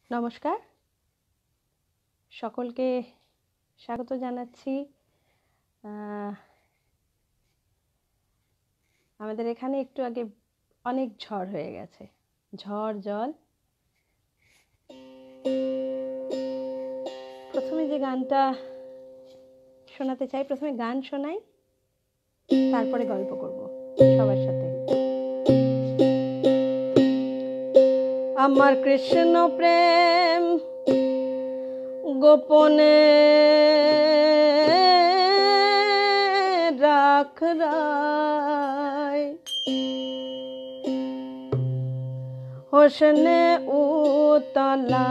নমস্কার, সকলকে স্বাগত জানাচ্ছি। আমাদের এখানে একটু আগে অনেক ঝড় হয়ে গেছে, ঝড় জল। প্রথমে যে গানটা শোনাতে চাই, প্রথমে গান শোনাই, তারপরে গল্প করব সবার সাথে। আমার কৃষ্ণ প্রেম গোপনে রাখরাই, হোসনে উতলা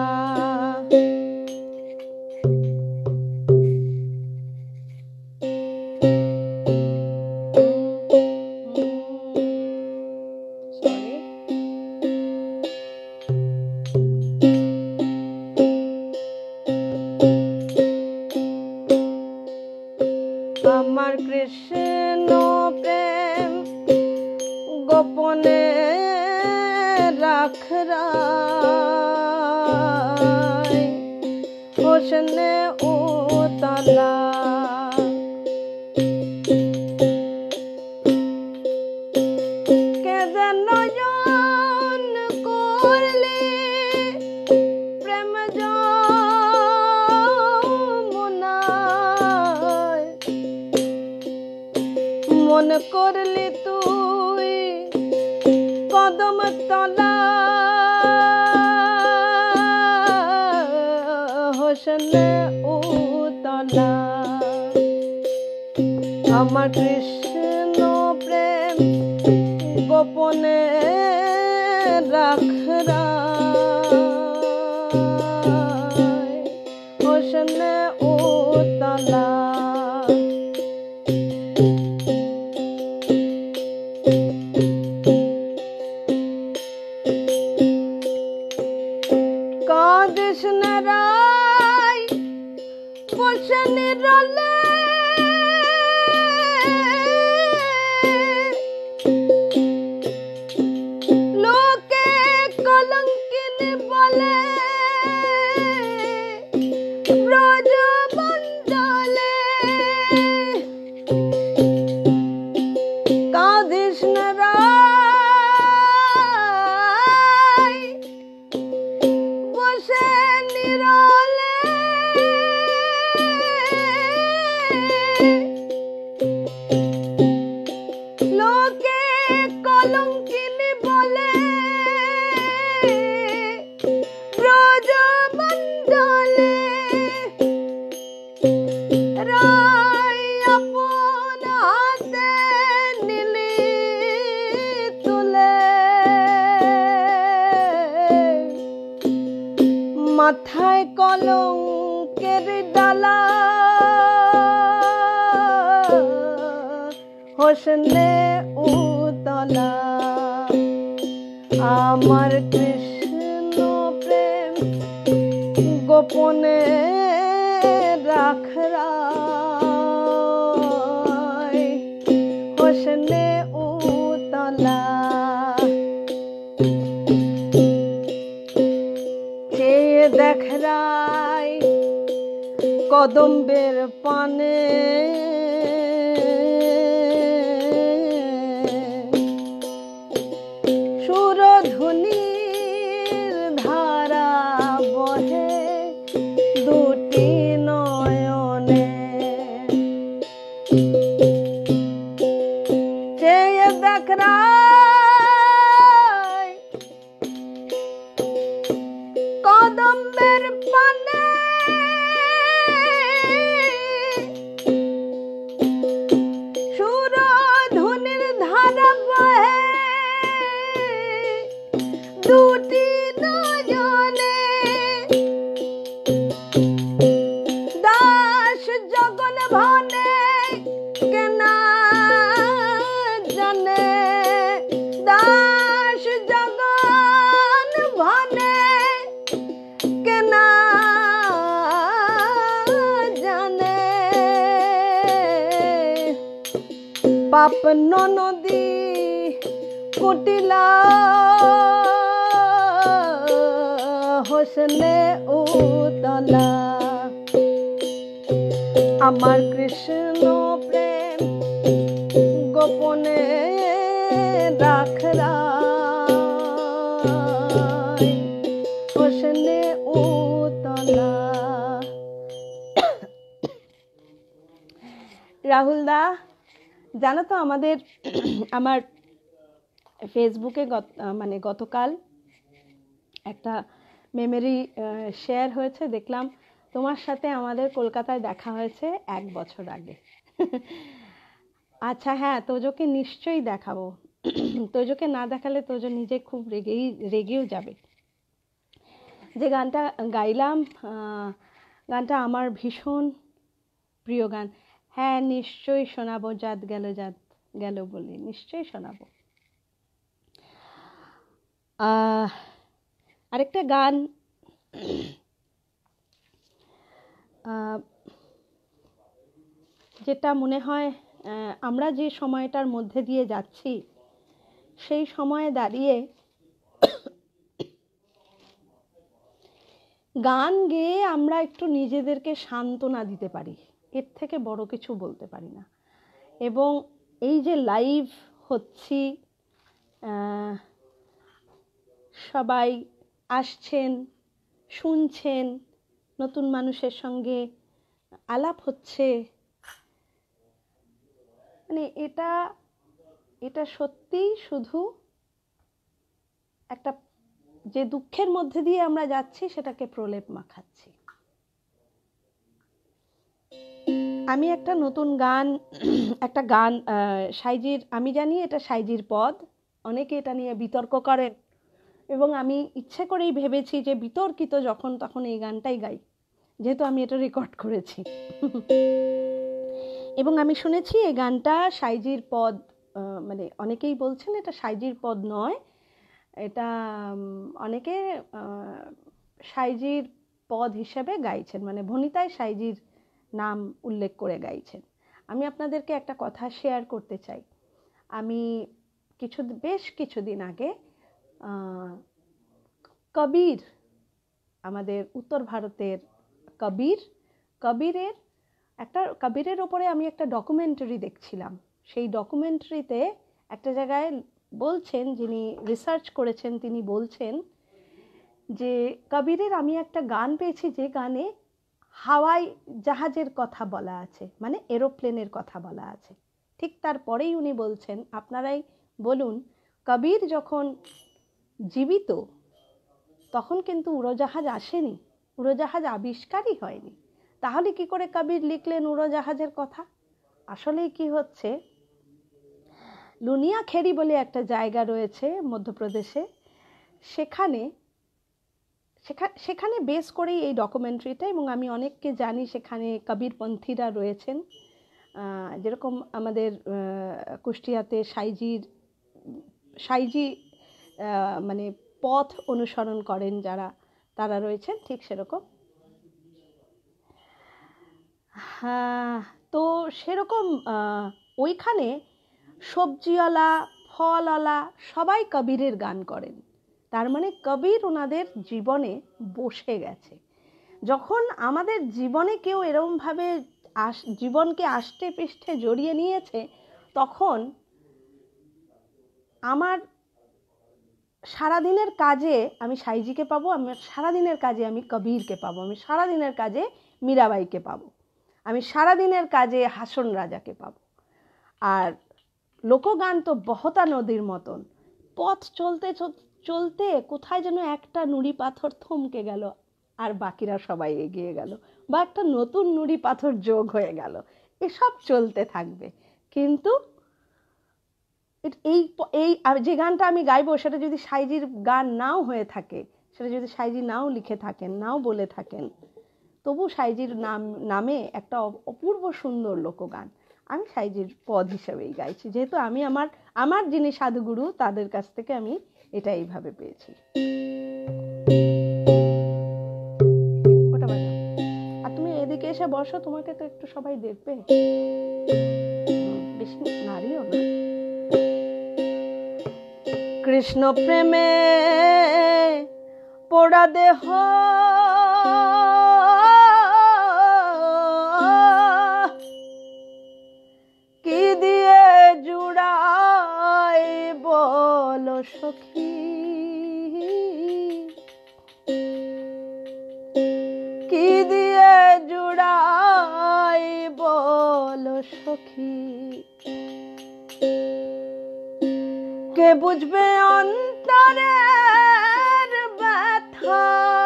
আমার কৃষ্ণ প্রেম গোপনে রাখরাই, হোসনে উতলা কে যেন নয়ন করলি প্রেম যমুনায়, মন করলি তুই কদম তলা, হোসনে উতলা। আমার কৃষ্ণ প্রেম গোপনে রাখরাই, হোসনে উতলা। কাঁদিস না রাই বসে নিরলে, লোকে কলঙ্কিনী বলে ব্রজমণ্ডলে। কাঁদিস না রাই বসে নিরলে, লোকে কলঙ্কিনী বলে ব্রজমণ্ডলে। রাই আপন হাতে নিলি তুলে, মাথায় কলঙ্কের ডালা, হোসনে উতলা। আমার কৃষ্ণ প্রেম গোপনে রাখরাই, হোসনে উতলা। চেয়ে দেখ রাই কদম্বের পানে, সুরধুনির ধারা বহে দুটি নয়নে। চেয়ে দেখ রাই কদম্বের পানে, সুরধুনির ধারা বহে দুটি নয়নে। দাস জগন ভানে কেনা জানে, দাস জগন ভানে কেনা জানে। পাপ নদী কুটিলা বসলে উতলা আমার কৃষ্ণ প্রেম গোপনে রাখলাই বসলে উতলা। রাহুল দা, জানো তো আমার ফেসবুকে গতকাল একটা মেমোরি শেয়ার হয়েছে, দেখলাম তোমার সাথে আমাদের কলকাতায় দেখা হয়েছে 1 বছর আগে। আচ্ছা হ্যাঁ, তোজোকে নিশ্চয়ই দেখাবো। তোজোকে না দেখালে তোজো নিজে খুব রেগেও যাবে। যে গানটা গাইলাম, গানটা আমার ভীষণ প্রিয় গান। হ্যাঁ নিশ্চয়ই শোনাবো, জাত গেল বলে নিশ্চয়ই শোনাবো। আরেকটা গান যেটা মনে হয় আমরা যে সময়টার মধ্যে দিয়ে যাচ্ছি সেই সময়ে দাঁড়িয়ে গান গেয়ে আমরা একটু নিজেদেরকে সান্ত্বনা দিতে পারি, এর থেকে বড় কিছু বলতে পারি না। এবং এই যে লাইভ হচ্ছি, সবাই আসছেন, শুনছেন, নতুন মানুষের সঙ্গে আলাপ হচ্ছে, মানে এটা সত্যিই শুধু একটা যে দুঃখের মধ্যে দিয়ে আমরা যাচ্ছি সেটাকে প্রলেপ মাখাচ্ছি। আমি একটা নতুন একটা গান সাইজির, আমি জানি এটা সাইজির পদ, অনেকে এটা নিয়ে বিতর্ক করেন এবং আমি ইচ্ছে করেই ভেবেছি যে বিতর্কিত যখন তখন এই গানটাই গাই, যেহেতু আমি এটা রেকর্ড করেছি। এবং আমি শুনেছি এই গানটা সাইজির পদ, মানে অনেকেই বলছেন এটা সাইজির পদ নয়, এটা অনেকে সাইজির পদ হিসেবে গাইছেন, মানে ভনিতায় সাইজির নাম উল্লেখ করে গাইছেন। আমি আপনাদেরকে একটা কথা শেয়ার করতে চাই। আমি বেশ কিছুদিন আগে কবির, আমাদের উত্তর ভারতের কবিরের ওপরে আমি একটা ডকুমেন্টারি দেখছিলাম। সেই ডকুমেন্টারিতে একটা জায়গায় বলছেন, যিনি রিসার্চ করেছেন তিনি বলছেন যে কবিরের আমি একটা গান পেয়েছি যে গানে হাওয়াই জাহাজের কথা বলা আছে, মানে এরোপ্লেনের কথা বলা আছে। ঠিক তারপরেই উনি বলছেন, আপনারাই বলুন, কবির যখন জীবিত তখন কিন্তু উড়োজাহাজ আসেনি, উড়োজাহাজ আবিষ্কারই হয়নি, তাহলে কি করে কবির লিখলেন উড়োজাহাজের কথা? আসলেই কি হচ্ছে, লুনিয়া খেরি বলে একটা জায়গা রয়েছে মধ্যপ্রদেশে, সেখানে বেস করেই এই ডকুমেন্টারিটা। এবং আমি অনেককে জানি সেখানে কবিরপন্থীরা রয়েছেন, যেরকম আমাদের কুষ্টিয়াতে সাইজি মানে পথ অনুসরণ করেন যারা, তারা রয়েছেন, ঠিক সেরকম। তো সেরকম ওইখানে সবজিওয়ালা, ফলওয়ালা সবাই কবিরের গান করেন। তার মানে কবির ওনাদের জীবনে বসে গেছে। যখন আমাদের জীবনে কেউ এরকমভাবে জীবনকে আষ্টে পৃষ্ঠে জড়িয়ে নিয়েছে, তখন আমার সারাদিনের কাজে আমি সাইজিকে পাবো, আমার সারাদিনের কাজে আমি কবিরকে পাবো, আমি সারাদিনের কাজে মীরাবাইকে পাবো, আমি সারাদিনের কাজে হাসন রাজাকে পাবো। আর লোকগান তো বহতা নদীর মতন, পথ চলতে চলতে কোথায় যেন একটা নুড়ি পাথর থমকে গেল আর বাকিরা সবাই এগিয়ে গেল, বা একটা নতুন নুড়ি পাথর যোগ হয়ে গেল, এসব চলতে থাকবে। কিন্তু এই যে গানটা আমি গাইবো সেটা যদি সাইজির গান নাও হয়ে থাকে, সেটা যদি সাইজি নাও লিখে থাকেন, নাও বলে থাকেন, তবু সাইজির নামে একটা অপূর্ব সুন্দর লোকগান আমি সাইজির পদ হিসেবেই গাইছি, যেহেতু আমি আমার যিনি সাধুগুরু তাদের কাছ থেকে আমি এটা এইভাবে পেয়েছি। ওটা বাজাও। আর তুমি এদিকে এসে বসো, তোমাকে তো একটু সবাই দেখবে, বেশি নারীও না। কৃষ্ণ প্রেমে পোড়া দেহ কি দিয়ে জুড়াই বলো সখী, কি দিয়ে জুড়াই বলো সখী, কে বুঝবে অন্তরের ব্যথা,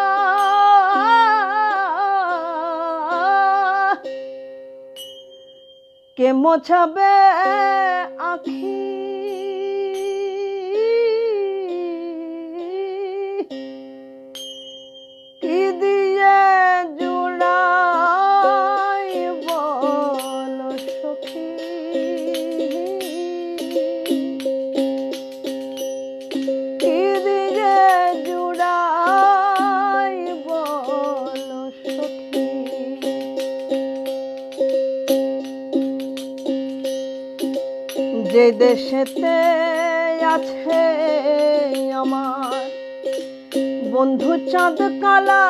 কে মোছাবে আঁখি, কি দিয়ে জুড়াই বলো সখী, কি দিয়ে জুড়াই বলো সখী। যে দেশেতে আছে আমার বন্ধু চাঁদ কালা,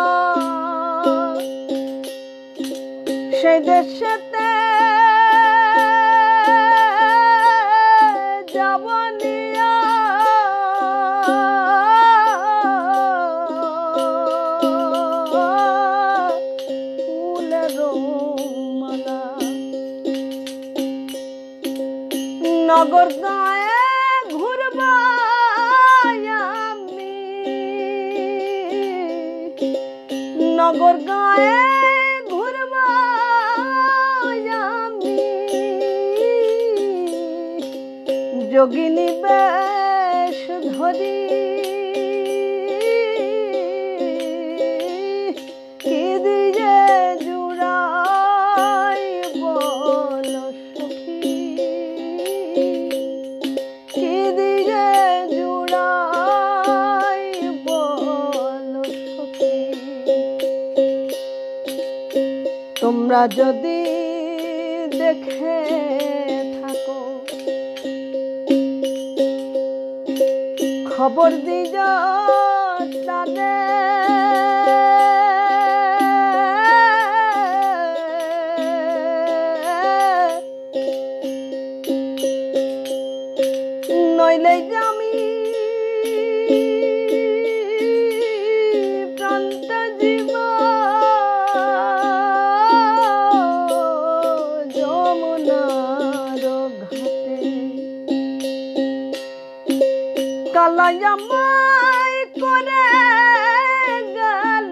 সেই দেশেতে যাব নিয়া ফুলের মালা, নগর গায়ে ঘুরবা আমি, নগর গায়ে ঘুরবা আমি, যোগিনী বেশ ধরি, কি দিয়ে জুড়াই বলো সখী, কি দিয়ে জুড়াই বলো সখী। তোমরা যদি দেখে থাকো খবর দিজ নইলে আমি প্রান্ত জীব যমুনার ঘাটে, কালাই আমায় করে গেল,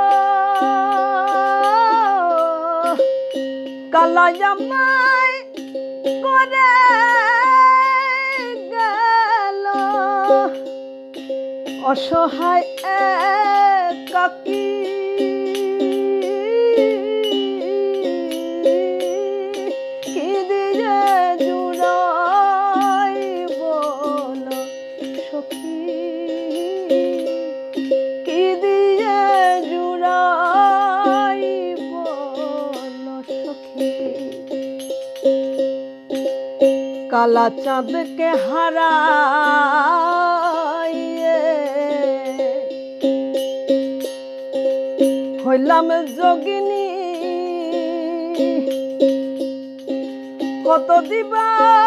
কালাই আমায় করে গেল, অসহায় একাকী, কি দিয়ে জুড়াই বলো সখী, কি দিয়ে জুড়াই বলো সখী। কালা চাঁদকে হারাইয়ে হইলাম যোগিনী, কত দিবা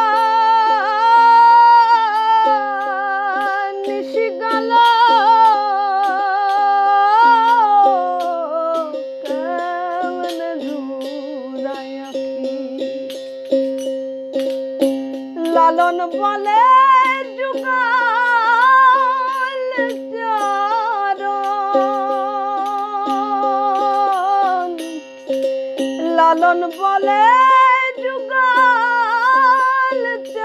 নিশি গেল, কেমনে জুড়াই আঁখি, লালন বলে যুগল চরণ, লালন বলে যুগল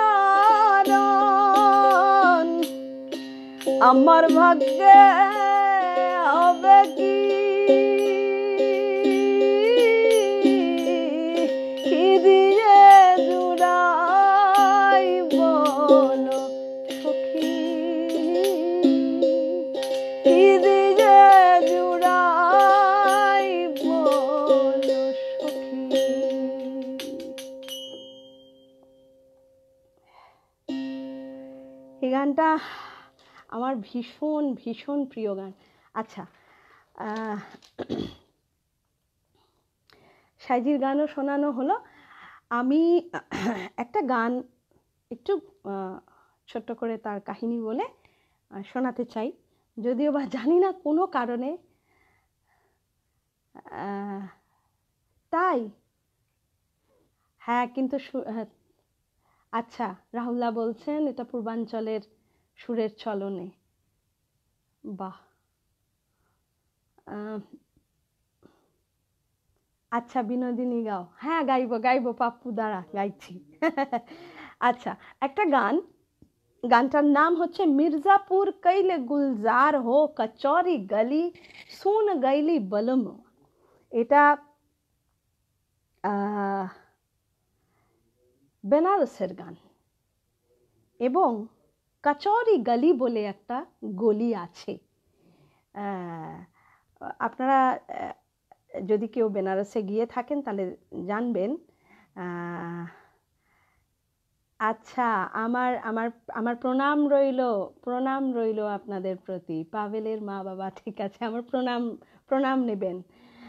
চরণ, আমার ভাগ্যে হবে কি, কি দিয়ে জুড়াই বলো সখী, কি দিয়ে জুড়াই বলো সখী। এই গানটা আমার আমার ভীষণ ভীষণ প্রিয় গান। আচ্ছা, সাইজির গানও শোনানো হলো। আমি একটা গান একটু ছোট্ট করে তার কাহিনী বলে শোনাতে চাই, যদিও বা জানি না কোনো কারণে তাই। হ্যাঁ, কিন্তু আচ্ছা, রাহুল্লা বলছেন এটা পূর্বাঞ্চলের সুরের চলনে। বাহ, আচ্ছা বিনোদিনী গাও। হ্যাঁ, গাইবো পাপ্পু, দাঁড়া গাইছি। আচ্ছা, একটা গানটার নাম হচ্ছে মির্জাপুর কইলে গুলজার হো কচৌরি গলি সুন গাইলি বলম। এটা বেনারসের গান, এবং কচৌরি গলি বলে একটা গলি আছে। আপনারা যদি কেউ বেনারসে গিয়ে থাকেন তাহলে জানবেন। আচ্ছা, আমার আমার আমার প্রণাম রইল আপনাদের প্রতি, পাভেলের মা বাবা। ঠিক আছে, আমার প্রণাম নেবেন।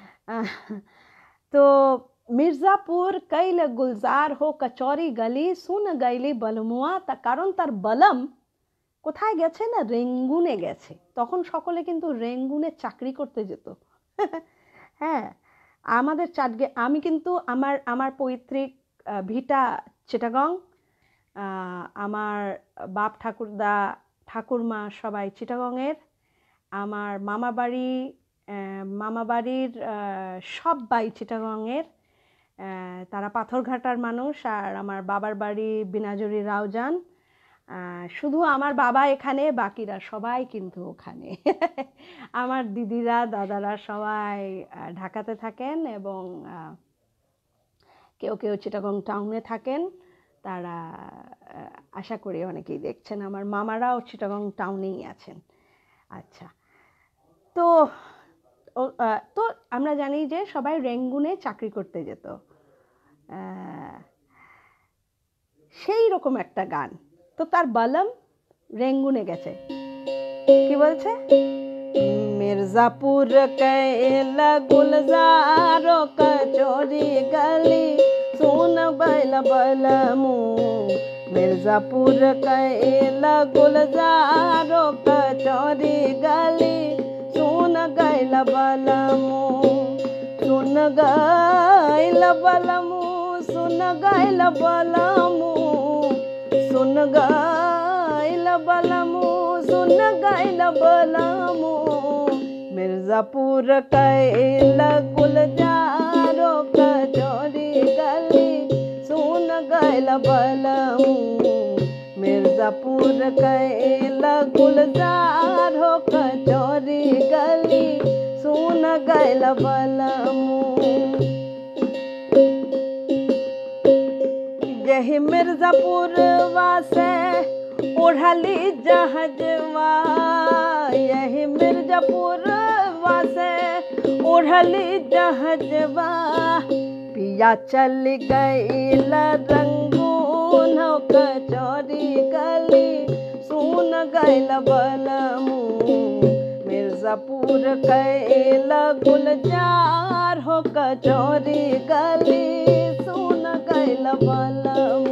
তো মির্জাপুর কইলে গুলজার হো কচৌরি গলি সুন গাইলি বলমুয়া, তা কারণ তার বলম কোথায় গেছে না, রেঙ্গুনে গেছে। তখন সকলে কিন্তু রেঙ্গুনে চাকরি করতে যেত। হ্যাঁ, আমাদের আমি কিন্তু আমার পৈতৃক ভিটা চিটাগং, আমার বাপ ঠাকুরদা ঠাকুরমা সবাই চিটাগংয়ের, আমার মামাবাড়ির সবাই চিটাগংয়ের, তারা পাথরঘাটার মানুষ। আর আমার বাবার বাড়ি বিনাজুরি রাউজান। শুধু আমার বাবা এখানে, বাকিরা সবাই কিন্তু ওখানে। আমার দিদিরা দাদারা সবাই ঢাকাতে থাকেন, এবং কেউ কেউ চিটাগং টাউনে থাকেন। তারা আশা করি অনেকেই দেখছেন, আমার মামারাও চিটাগং টাউনেই আছেন। আচ্ছা, তো আমরা জানি যে সবাই রেঙ্গুনে চাকরি করতে যেত। সেই রকম একটা গান, তো তার বলম রেঙ্গুনে গেছে। কি বলছে? মির্জাপুর কইলা গুলজারো কচৌরি গলি সুন গাইলা বলমু। মির্জাপুর কইলা গুলজারো কচৌরি গলি সুন গাইলা বলমু। সুন গাইলা বলমু, সুন গাইলা বলমু, সুন গাইলা বলমু, सुन गाइल बलमु। मिर्जापुर कइला गुलजारो कचौरी गली सुन गाइल बलमु। मिर्जापुर कइला गुलजारो कचौरी गली सुन गाइल बलमु। यही मिर्जापुर वासे ओढ़ली जहाजवा, यही मिर्जापुर वासे ओढ़ली जहाजवा। पिया चल गईल रंगून कचौरी गली सुन गाइल बलमु। मिर्जापुर कइल गुलजार हो कचौरी गली सुन गाइल बलमु।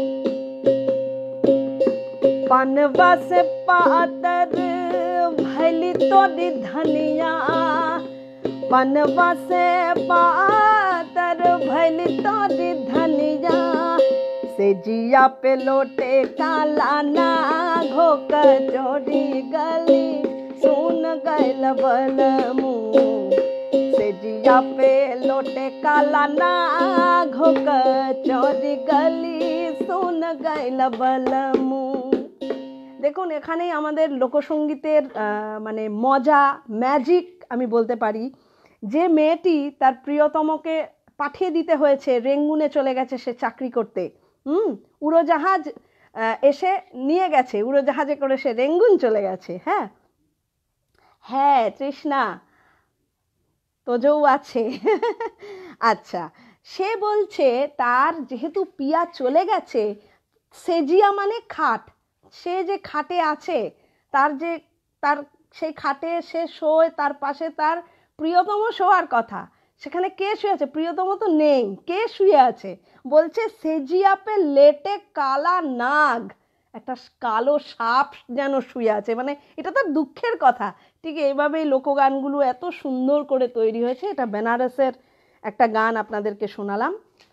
पनवा से पातर भैली तोरी धनिया, पनवा से पातर भैली तोरी धनिया। से जिया पे लोटे काला नाघो कचौरी गली सुन गाइल बलमु। से जिया पे लोटे काला नाघो कचौरी गली सुन गाइल बलमु। দেখুন, এখানেই আমাদের লোকসঙ্গীতের মানে মজা, ম্যাজিক আমি বলতে পারি। যে মেয়েটি তার প্রিয়তমকে পাঠিয়ে দিতে হয়েছে, রেঙ্গুনে চলে গেছে সে চাকরি করতে, উড়োজাহাজ এসে নিয়ে গেছে, উড়োজাহাজে করে সে রেঙ্গুন চলে গেছে। হ্যাঁ হ্যাঁ, তৃষ্ণা তোজও আছে। আচ্ছা, সে বলছে তার যেহেতু পিয়া চলে গেছে, সেজিয়া মানে খাট, সে যে খাটে আছে তার যে তার সেই খাটে সে শোয়, তার পাশে তার প্রিয়তম শোয়ার কথা, সেখানে কে শুয়ে আছে? প্রিয়তম তো নেই, কে শুয়ে আছে? বলছে সেজিয়া পে লেটে কালা নাগ, একটা কালো সাপ যেন শুয়ে আছে। মানে এটা তো দুঃখের কথা। ঠিক এইভাবেই লোকগানগুলো এত সুন্দর করে তৈরি হয়েছে। এটা বেনারসের একটা গান আপনাদেরকে শোনালাম।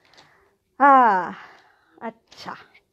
আচ্ছা,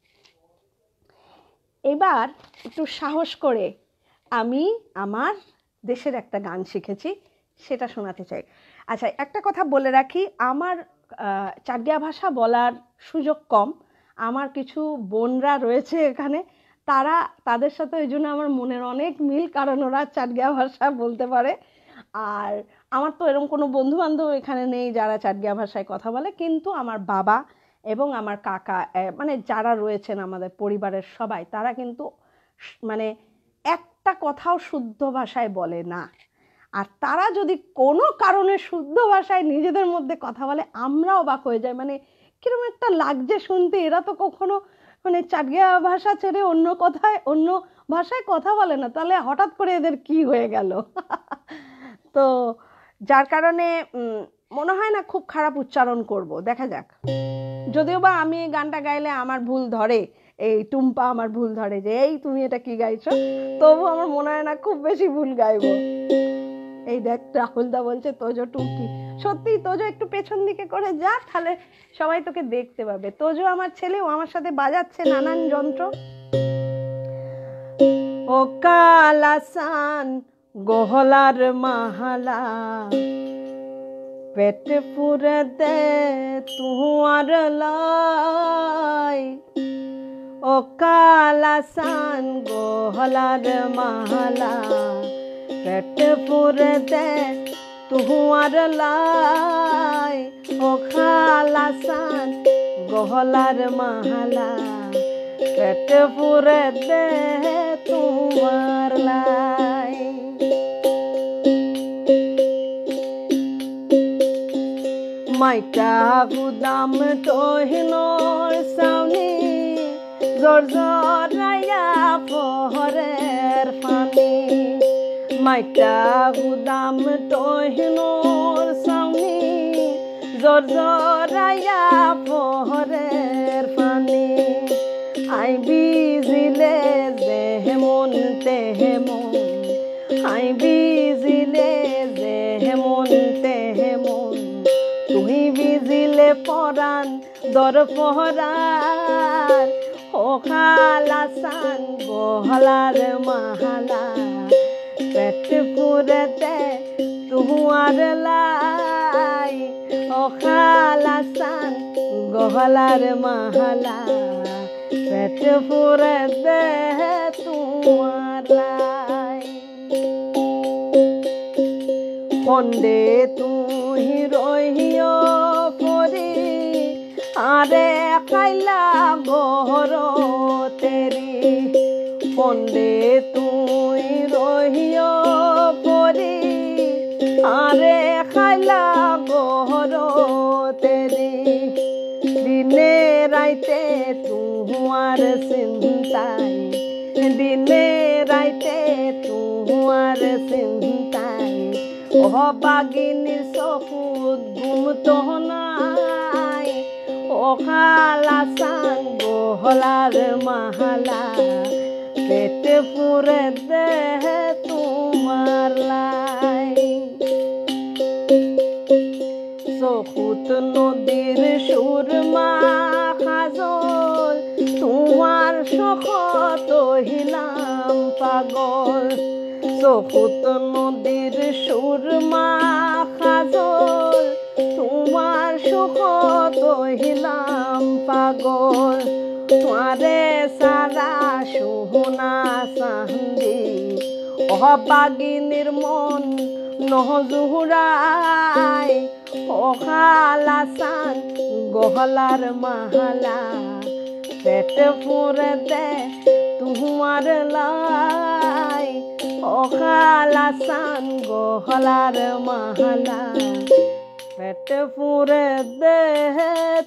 এবার একটু সাহস করে আমি আমার দেশের একটা গান শিখেছি, সেটা শোনাতে চাই। আচ্ছা, একটা কথা বলে রাখি, আমার চাটগিয়া ভাষা বলার সুযোগ কম। আমার কিছু বোনরা রয়েছে এখানে, তাদের সাথে ওই জন্য আমার মনের অনেক মিল, কারণ ওরা চাটগিয়া ভাষা বলতে পারে। আর আমার তো এরকম কোনো বন্ধু বান্ধব এখানে নেই যারা চাটগিয়া ভাষায় কথা বলে, কিন্তু আমার বাবা এবং আমার কাকা, মানে যারা রয়েছেন আমাদের পরিবারের সবাই, তারা কিন্তু মানে একটা কথাও শুদ্ধ ভাষায় বলে না। আর তারা যদি কোনো কারণে শুদ্ধ ভাষায় নিজেদের মধ্যে কথা বলে, আমরাও অবাক হয়ে যাই। মানে কিরকম একটা লাগছে শুনতে, এরা তো কখনো মানে চাটগিয়া ভাষা ছেড়ে অন্য ভাষায় কথা বলে না, তাহলে হঠাৎ করে এদের কি হয়ে গেল? তো যার কারণে মনে হয় না খুব খারাপ উচ্চারণ করব, দেখা যাক। যদিও বা আমি এই গানটা গাইলে আমার ভুল ধরে, এই টুম্পা আমার ভুল ধরে যে এই তুমি এটা কি গাইছো, তবু আমার মনে হয় না খুব বেশি ভুল গাইবো। এই দেখ রাহুলদা বলছে তোজো টুকি, সত্যি তোজো একটু পেছন দিকে করে যা, তাহলে সবাই তোকে দেখতে পাবে। তোজো আমার ছেলে, ও আমার সাথে বাজাচ্ছে নানান যন্ত্র। ও কালাসান গহলার মাহালা, পেট পুরে দে তুয়ার লাই। ও কালাসান গহলার মাহালা, পেট পুরে দে তুয়ার লাই। ও কালাসান গহলার মাহালা, পেট পুরে দে তোমার লাই। মাইকা গুদাম তহিনোর সাউনি, জর জরাইয়া পহরের ফানি। মাইকা গুদাম তহিনোর সাউনি, জর জরাইয়া পহরের ফানি। আই বিজিলে যেমন তেমন, আই বিজিলে যেমন তেমন, তুই বিজিলে পরাণ দর পহরার। ও কালাসান গহলার মাহালা, পেট পুরেতে তুয়ার লাই। ও কালাসান গহলার মাহালা, পেট পুরেতে তুয়ার লাই। খন্ডে তুই রহিও পরি, আরে খাইলা ঘর তেরি। খন্ডে তুই রহিও পরি, আরে খাইলা ঘর তেরি। দিনে রাইতে তুয়ার চিন্তাই, দিনে রাইতে তুয়ার চিন্তাই। ও বাগিনীর চকুত ঘুম তো নাই। ও কালাসান গহলার মাহালা, পেট পুরে দে তোমার লাই। চকুত নদীর সুরমা কাজল, তোমার শখত হিলাম পাগল। চকুত নদীর সুরমা কাজল, তোমার শখত হিলাম পাগল। তোমারে সারা সোহনা চান্দি, অবাগিনীর মন নহজুরাই। ও কালাসান গহলার মাহালা, পেট পুরে দে তোমার লাই। ও কালাসান গহলার মাহালা, পেট পুরে দে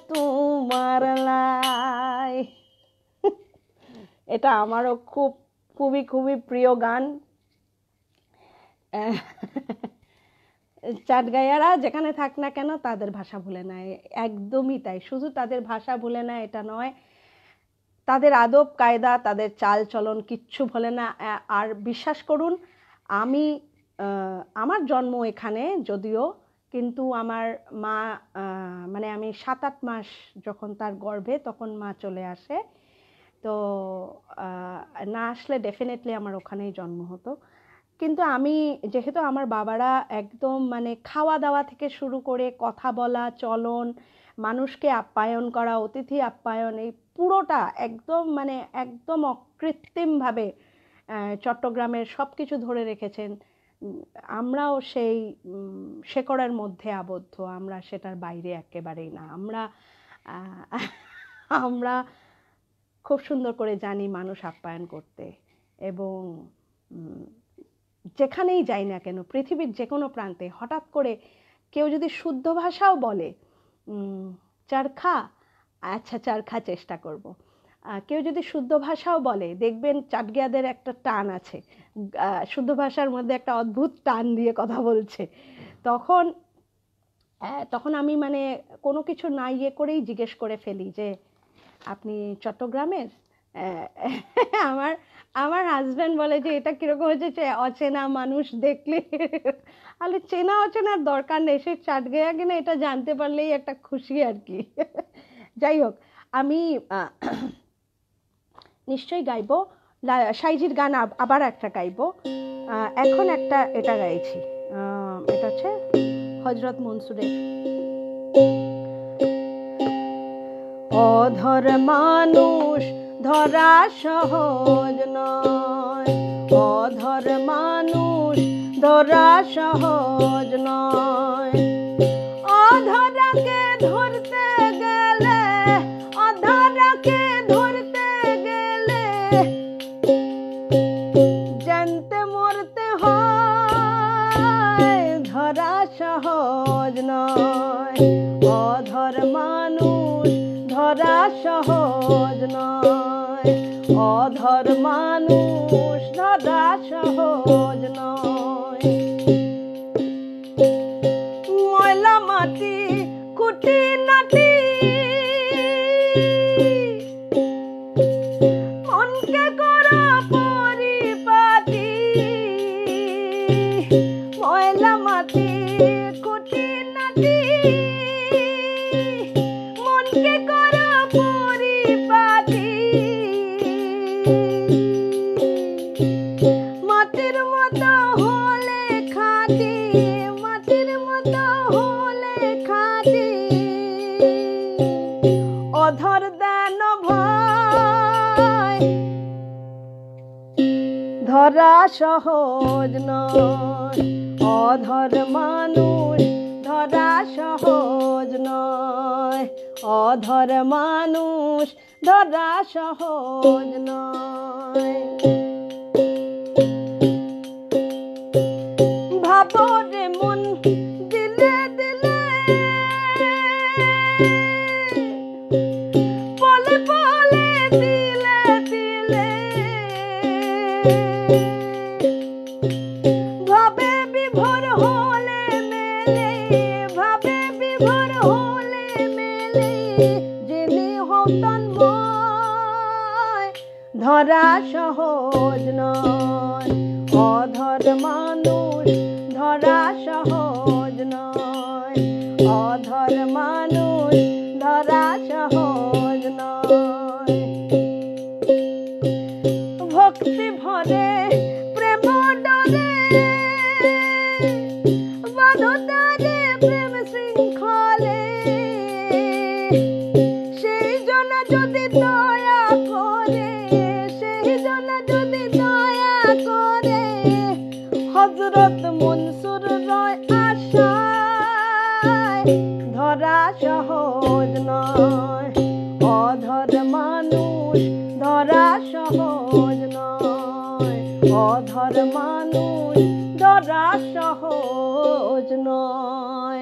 তোমার লাই। এটা আমারও খুব খুবই খুবই প্রিয় গান। চাটগাঁইয়ারা যেখানে থাক না কেন তাদের ভাষা ভুলে না, একদমই তাই। শুধু তাদের ভাষা ভুলে না এটা নয়, তাদের আদব কায়দা, তাদের চাল চলন কিচ্ছু ভুলে না। আর বিশ্বাস করুন, আমি আমার জন্ম এখানে যদিও, কিন্তু আমার মা মানে আমি 7-8 মাস যখন তার গর্ভে, তখন মা চলে আসে। তো না আসলে ডেফিনেটলি আমার ওখানেই জন্ম হতো। কিন্তু আমি যেহেতু আমার বাবারা একদম মানে খাওয়া দাওয়া থেকে শুরু করে কথা বলা, চলন, মানুষকে আপ্যায়ন করা, অতিথি আপ্যায়ন, এই পুরোটা একদম মানে একদম অকৃত্রিমভাবে চট্টগ্রামের সব কিছু ধরে রেখেছেন। আমরাও সেই শেকড়ের মধ্যে আবদ্ধ, আমরা সেটার বাইরে একেবারেই না। আমরা খুব সুন্দর করে জানি মানুষ আপ্যায়ন করতে। এবং যেখানেই যাই না কেন, পৃথিবীর যে কোনো প্রান্তে হঠাৎ করে কেউ যদি শুদ্ধ ভাষাও বলে, চারখা, আচ্ছা চারখা চেষ্টা করব, কেউ যদি শুদ্ধ ভাষাও বলে, দেখবেন চাটগিয়াদের একটা টান আছে, শুদ্ধ ভাষার মধ্যে একটা অদ্ভুত টান দিয়ে কথা বলছে। তখন আমি মানে কোনো কিছু না ইয়ে করেই জিজ্ঞেস করে ফেলি যে আপনি চট্টগ্রামের? আমার আমার হাজব্যান্ড বলে যে এটা কিরকম হচ্ছে, অচেনা মানুষ দেখলে। তাহলে চেনা অচেনার দরকার নেই, সে চাটগাঁইয়া কিনা এটা জানতে পারলেই একটা খুশি আর কি। যাই হোক, আমি নিশ্চয়ই গাইবো সাইজির গান, আবার একটা গাইবো। এখন একটা এটা গাইছি, এটা হচ্ছে হযরত মনসুরের অধর মানুষ ধরা সহজ নয়, অধর মানুষ ধরা সহজ নয়। অধরাকে ধরতে গেলে, অধরাকে ধরতে গেলে জানতে মরতে হয়, ধরা সহজ নয়। অধর মানুষ ধরা সহজ নয়, অধর মানুষ ধরা সহজ নয়। ময়লা মাটি কুটি নাটি মনকে করা পরিপাটি, ময়লা মাটি কুটি নাটি মনকে করা পরিপাটি। মাটির মতো হলে খাঁটি, মাটির মতো হলে খাঁটি। অধর দেন ভয়, ধরা সহজ নয়। অধর মানুষ ধরা সহজ নয়, অধর মানুষ ধরা সহজ নয়। ভাবো রে মন দিলে দিলে, পলে পলে দিলে দিলে, ভাবে বিভোর হলে মেলে, ভাবে বিভোর হলে মেলে, যিনি হও তন্ময়, ধরা সহজ নয়। অধর মানুষ ধরা সহজ নয়, অধর মানুষ ধরা সহজ নয়। ভক্তি ভরে প্রেম ডরে বাঁধতারে প্রেম শৃঙ্খলে, সেই জন যদি দয়া করে, সেই জন যদি দয়া করে, হযরত মনসুর রয় আশায়, ধরা সহজ নয়। অধর মানুষ ধরা সহজ নয়, অধর মানুষ ধরা সহজ নয়।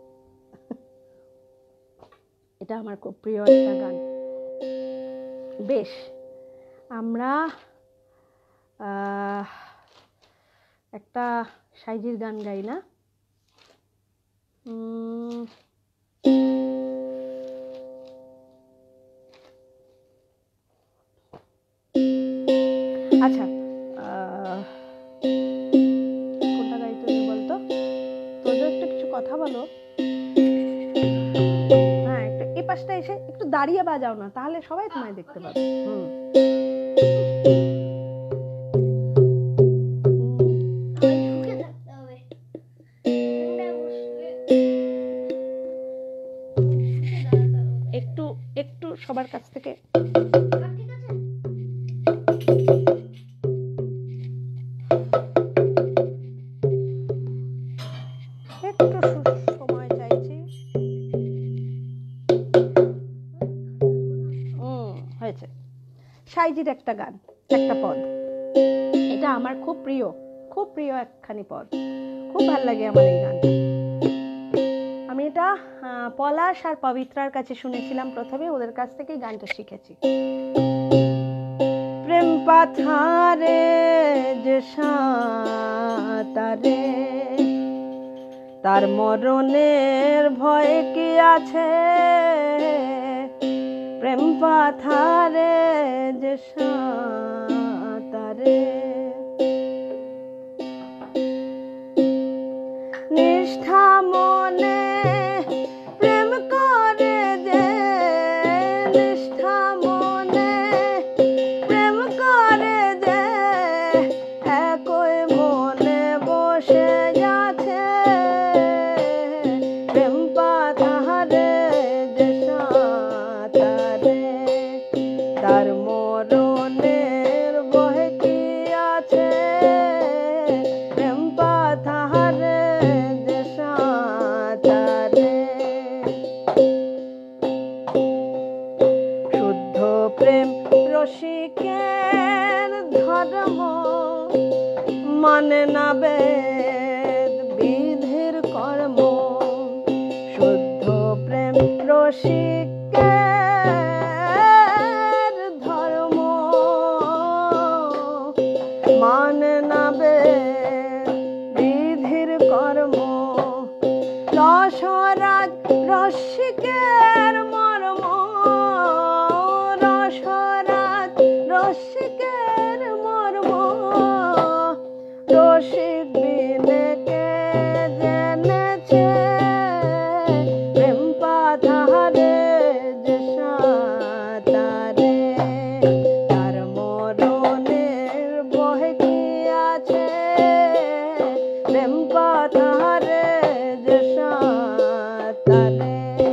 এটা আমার খুব প্রিয় একটা গান। বেশ, আমরা একটা সাইজির গান গাই না? আচ্ছা, কোনটা গাই তুমি বলতো? তোদের একটু কিছু কথা বলো। হ্যাঁ, একটু এই পাশটা এসে একটু দাঁড়িয়ে বাজাও না, তাহলে সবাই তোমায় দেখতে পাবে। একটু একটু সবার কাছ থেকে সময় চাইছি। হয়েছে। সাইজির একটা গান, একটা পদ, এটা আমার খুব প্রিয় একখানি পদ, খুব ভালো লাগে আমার এই গানটা। আমি এটা পলাশ আর পবিত্রার কাছে শুনেছিলাম প্রথমে, ওদের কাছ থেকেই গানটা শিখেছি। প্রেম পাথারে যে সাঁতারে, তার মরণের ভয় কি আছে? প্রেম পাথারে যে সাঁতারে, নিষ্ঠা মনে প্রেম করে যে, নিষ্ঠা মনে প্রেম করে যে, একই মনে বসে যাচ্ছে। প্রেম পাথারে যে সাঁতারে, তার মরণের ভয় কি আছে? প্রেম পাথারে যে সাঁতারে, শুদ্ধ প্রেম রসিকের ধর্ম, মানে না বেদ বিধির কর্ম। শুদ্ধ প্রেম রসিকের ধর্ম, মানে না বেদ বিধির কর্ম। রসরাজ রসিকের মর্ম, রসরাজ রসিকের মর্ম। রসিক বিনে কে জেনেছে? প্রেম পাথারে যে সাঁতারে, তার মরণের ভয় কি আছে? প্রেম পাথারে যে সাঁতারে।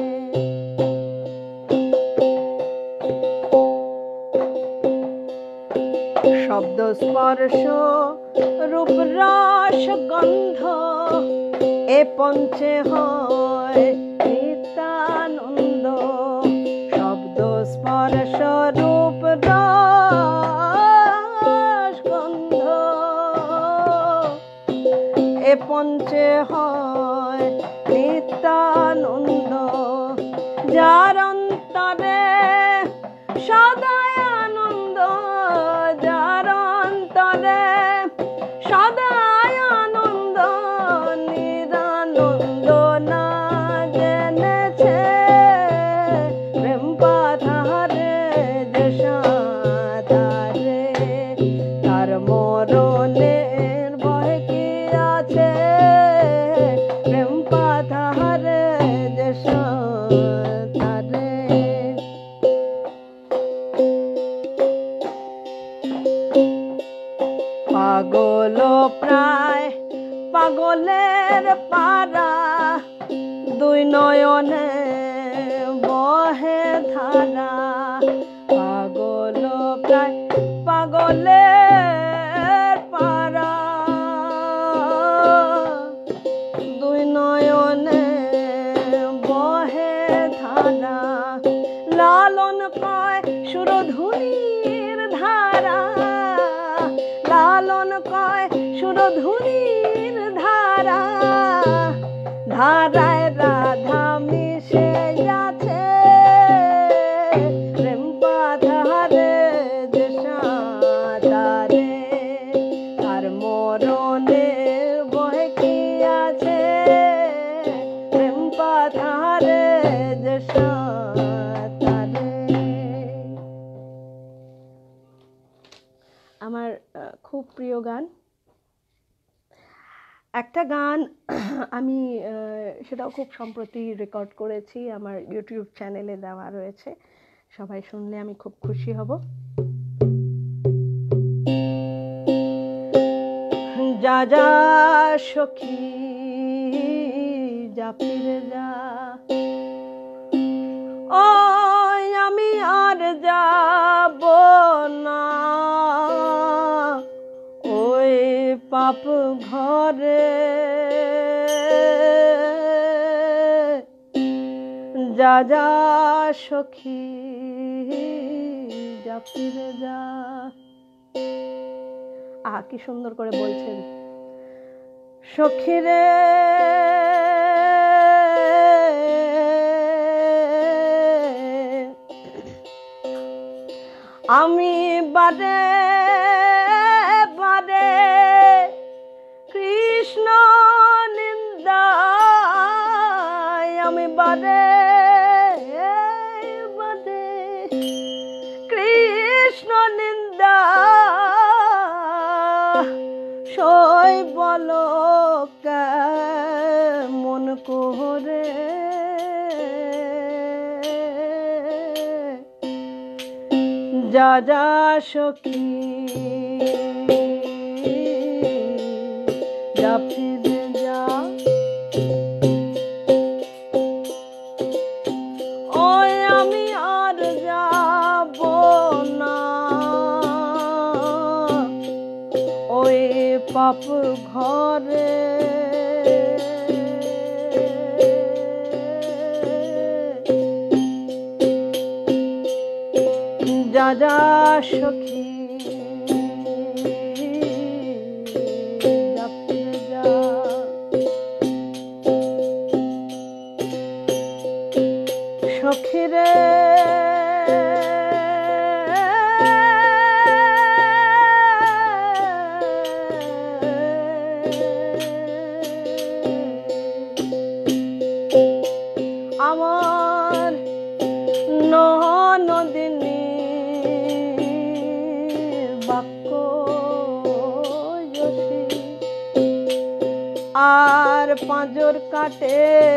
শব্দ স্পর্শ রূপ রস গন্ধ, এ পঞ্চে হয় নিত্যানন্দ। শব্দ স্পর্শ রূপ রস গন্ধ, এ পঞ্চে হয় নিত্যানন্দ। যার অন্তরে সদাই আনন্দ, যার অন্তরে সদাই আনন্দ, নিরানন্দ না জেনেছে? প্রেম পাথারে যে সাঁতারে, তার মরণের ভয় কি আছে? প্রেম পাথারে যে সাঁতারে। পাগল প্রায় পাগলের পারা, দুই নয়নে বহে ধারা। পাগল প্রায় পাগলের পারা, দুই নয়নে বহে ধারা। লালন কয় সুরধুনীর ধারা, লালন কয় সুরধুনীর ধারা। ধারায় রাধা মিশে যাচ্ছে, প্রেম পাথারে যে সাঁতারে। প্রিয় গান। একটা গান আমি সেটাও খুব সম্প্রতি রেকর্ড করেছি, আমার ইউটিউব চ্যানেলে দেওয়া রয়েছে, সবাই শুনলে আমি খুব খুশি হব। যা যা সখী যা ফিরে যা, ও আমি আর যাব না ওই পাপ ঘরে। যা যা সখী যা ফিরে যা। কি সুন্দর করে বলছেন, সখী রে আমি বারে বারে কৃষ্ণ নিন্দায়, আমি বারে বারে কৃষ্ণ নিন্দা সই বলো কেমন করে। যা যা সখী যা ফিরে যা, ওই আমি আর যাব না ওই পাপ ঘরে। যা যা সখী যা ফিরে যা। সখী রে আমার নদিনী বাক্য যশী আর পাঁজর কাটে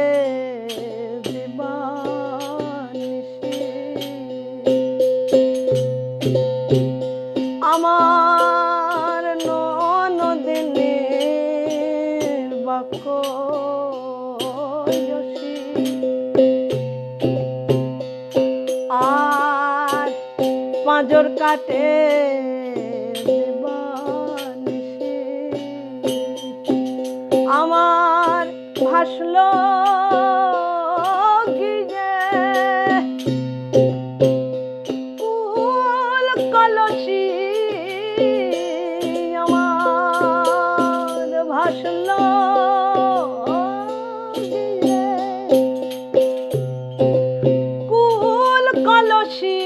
দিবানিশি। আমার নদিনীর বাক্য যশী আর পাঁজর কাটে দিবানিশি। আমার ভাসলো গিয়ে কুল কলসি, আমার ভাসলো গিয়ে কুল কলসি।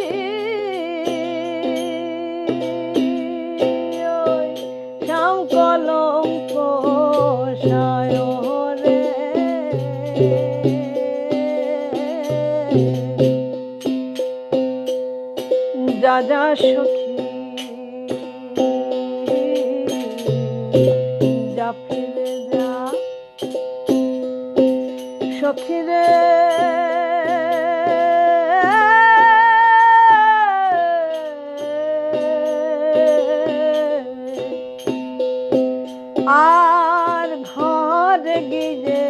শ্যাম কলঙ্ক সায়রে যা যা সখী যা ফিরে যা। সখী রে আর ঘরে গিয়ে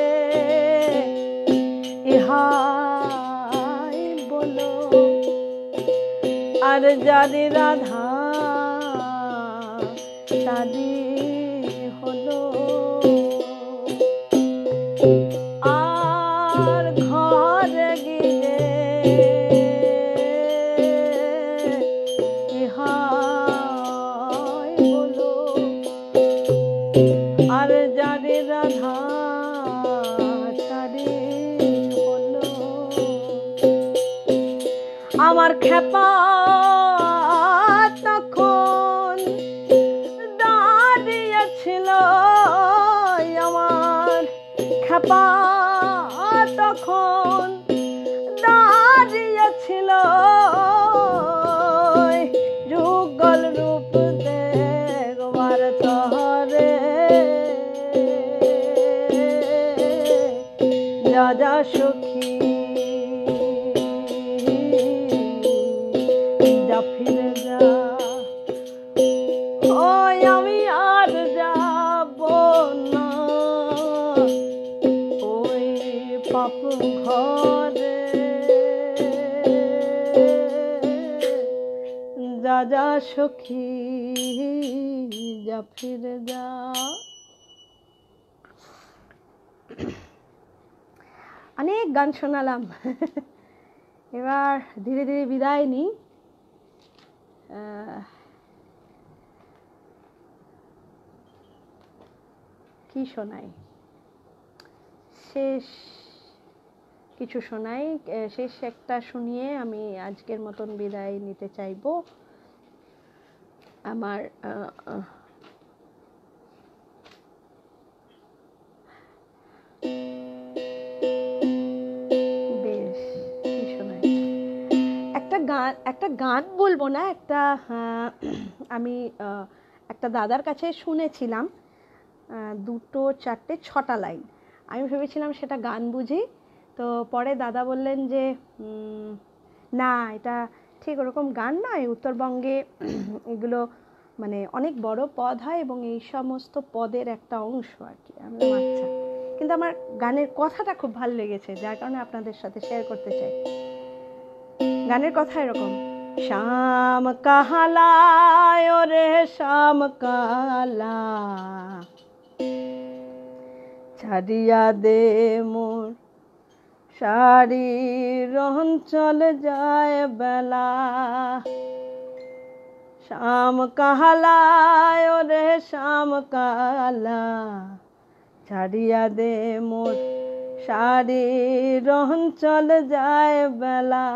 ইহাই বলো, আর যারি রাধা তারি হলো। আর ঘরে গিয়ে ইহাই বলো, আর যারে রাধা তারে হলো। আমার খেপা তখন দাঁড়িয়েছিল, আমার খেপা তখন দাঁড়িয়েছিল, যুগল রূপ দেখ ঘরে যা যা সখী যা ফিরে যা ওই আমি আর যাব না ওই পাপ ঘরে যা যা সখী যা ফিরে যা। অনেক গান শোনালাম, এবার ধীরে ধীরে বিদায় নিই। কি শোনাই, শেষ কিছু শোনাই, শেষ একটা শুনিয়ে আমি আজকের মতন বিদায় নিতে চাইবো। আমার বেশ কি শোনাই, একটা গান বলবো না, আমি একটা দাদার কাছে শুনেছিলাম, দুটো চারটে ছটা লাইন। আমি ভেবেছিলাম সেটা গান বুঝি, তো পরে দাদা বললেন যে না, এটা ঠিক ওরকম গান নয়, উত্তরবঙ্গে এগুলো মানে অনেক বড় পদ হয় এবং এই সমস্ত পদের একটা অংশ আর কি। আমি আচ্ছা, কিন্তু আমার গানের কথাটা খুব ভালো লেগেছে, যার কারণে আপনাদের সাথে শেয়ার করতে চাই। গানের কথা এরকম: শাম কাহালা ওরে শাম কালা, ছাড়িয়া দে মোর শাড়ি রহন চলে যায় বেলা। শাম কাহালা ওরে শাম কালা, ছাড়িয়া দে মোর শাড়ি রহন চলে যায় বেলা।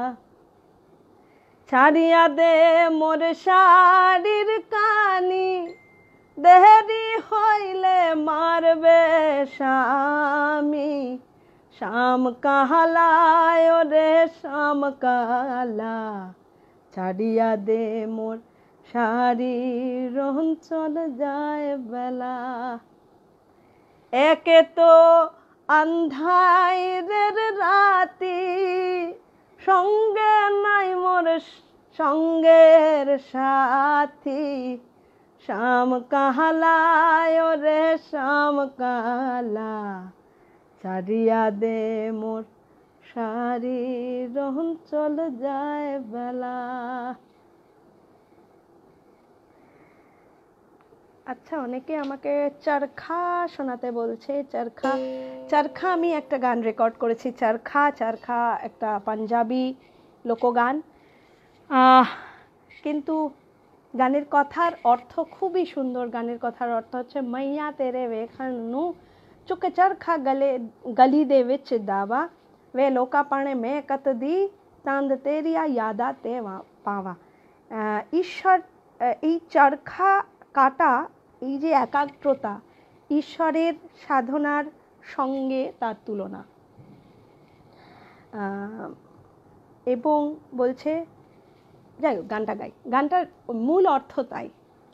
ছাড়িয়া দে মোর শাড়ির কানি, দেরি হইলে মারবে স্বামী। শাম কাহালা ওরে শাম কালা, ছাড়িয়া দে মোর শাড়ি রহন চলে যায় বেলা। একে তো আন্ধাইরের রাতি, সঙ্গে নাই মোর সঙ্গের সাথী। শাম কাহালা ওরে শাম কালা, ছাড়িয়া দে মোর শাড়ি রহন চলে যায় বেলা। আচ্ছা, অনেকে আমাকে চরখা শোনাতে বলছে। চরখা আমি একটা গান রেকর্ড করেছি। চরখা একটা পাঞ্জাবি লোকগান, কিন্তু গানের কথার অর্থ খুবই সুন্দর। গানের কথার অর্থ হচ্ছে, মাইয়া তেরে ਵੇਖਣ ਨੂੰ ਚੁੱਕ ਚਰਖਾ ਗਲੀ ਦੇ ਵਿੱਚ ਦਾਵਾ, ਵੇ ਲੋਕਾਂ ਪਾਣੇ ਮੈਂ ਕਤਦੀ ਤੰਦ ਤੇਰੀਆ यादा ते पावा। ঈশ্বর, এই চরখা কাটা, এই যে একাগ্রতা, ঈশ্বরের সাধনার সঙ্গে তার তুলনা। এবং বলছে, যাই হোক গানটা গাই, গানটার মূল অর্থ তাই।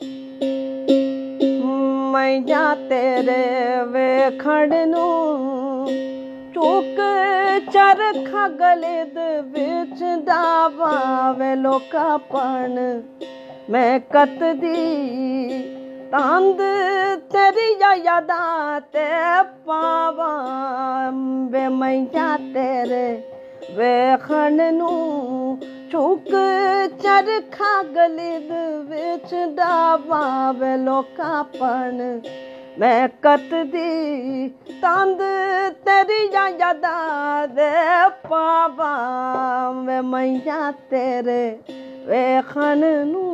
মাইয়া তেরে ਵੇਖਣ ਨੂੰ ਚੁੱਕ ਚਰਖਾ ਗਲੇ ਦੇ ਵਿੱਚ ਦਾਵਾ, ਵੇ ਲੋਕਾਂ ਪਣ ਮੈਂ ਕੱਤਦੀ ਤੰਦ ਤੇਰੀਆਂ ਯਾਦਾਂ ਤੇ ਪਾਵਾਂ। ਵੇ ਮਾਈਆ ਤੇਰੇ ਵੇਖਣ ਨੂੰ ਚੁੱਕ ਚਰਖਾ ਗਲੇ ਦੇ ਵਿੱਚ ਦਾਵਾ, ਵੇ ਲੋਕਾਂ ਪਣ ਮੈਂ ਕੱਤਦੀ ਤੰਦ ਤੇਰੀਆਂ ਯਾਦਾਂ ਦੇ ਪਾਵਾਂ। ਵੇ ਮਾਈਆ ਤੇਰੇ ਵੇਖਣ ਨੂੰ।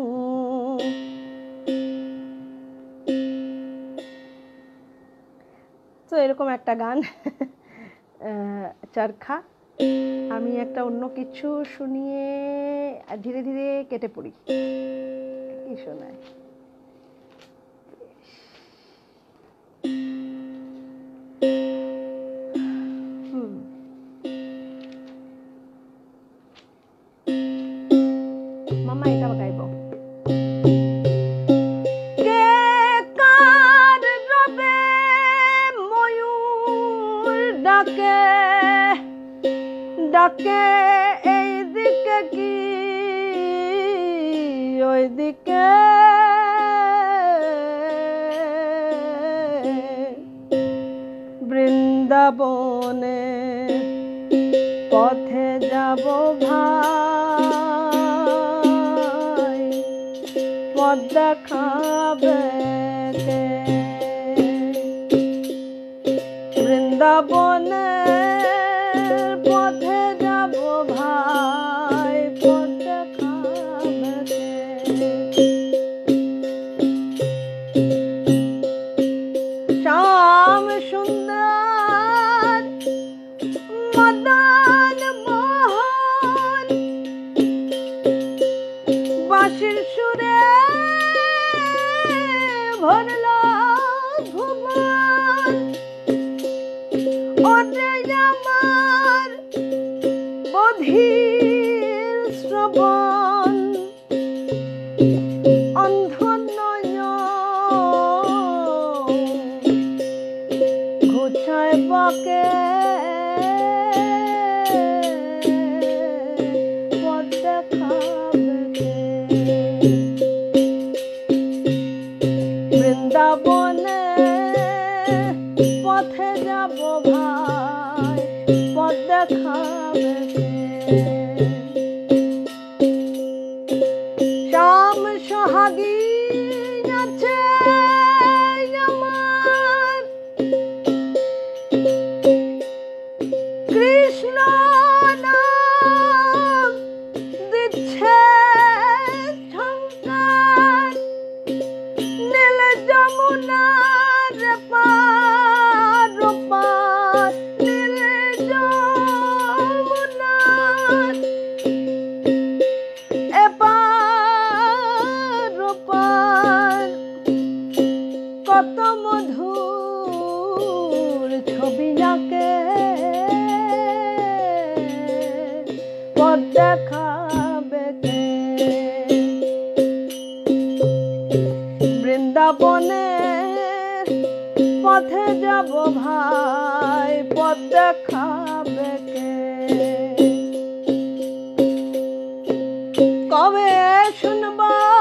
তো এরকম একটা গান চরখা। আমি একটা অন্য কিছু শুনিয়ে ধীরে ধীরে কেটে পড়ি। কি শোনায়? মামা এটা গাইব। কে ডাকে এই দিকে কি ওই দিকে, বৃন্দাবনে পথে যাব ভাই, পথ দেখাবে কে? বৃন্দাবনে পথে যাব ভাই, পথ দেখাবে কে? শ্যাম সুন্দর মদন মোহন বাঁশির সুরে ভরল ভুবন, ওরে আমার বধির শ্রবণ, অন্ধ নয়ন ঘুচায় বকে, পথ দেখাবে কে? বৃন্দাবনে পথে যাব ভাই, পথ দেখাবে কে? শ্যাম সোহাগী আছে আমার, কৃষ্ণ নাম দিচ্ছে ঝংকার, নীল যমুনার পার ওপার, নীল যমুনার এপার ওপার, কত মধুর ছবি আঁকে, পথ দেখাবে কে? বৃন্দাবনে পথে যাব ভাই, পথ দেখাবে কে? কবে শুনব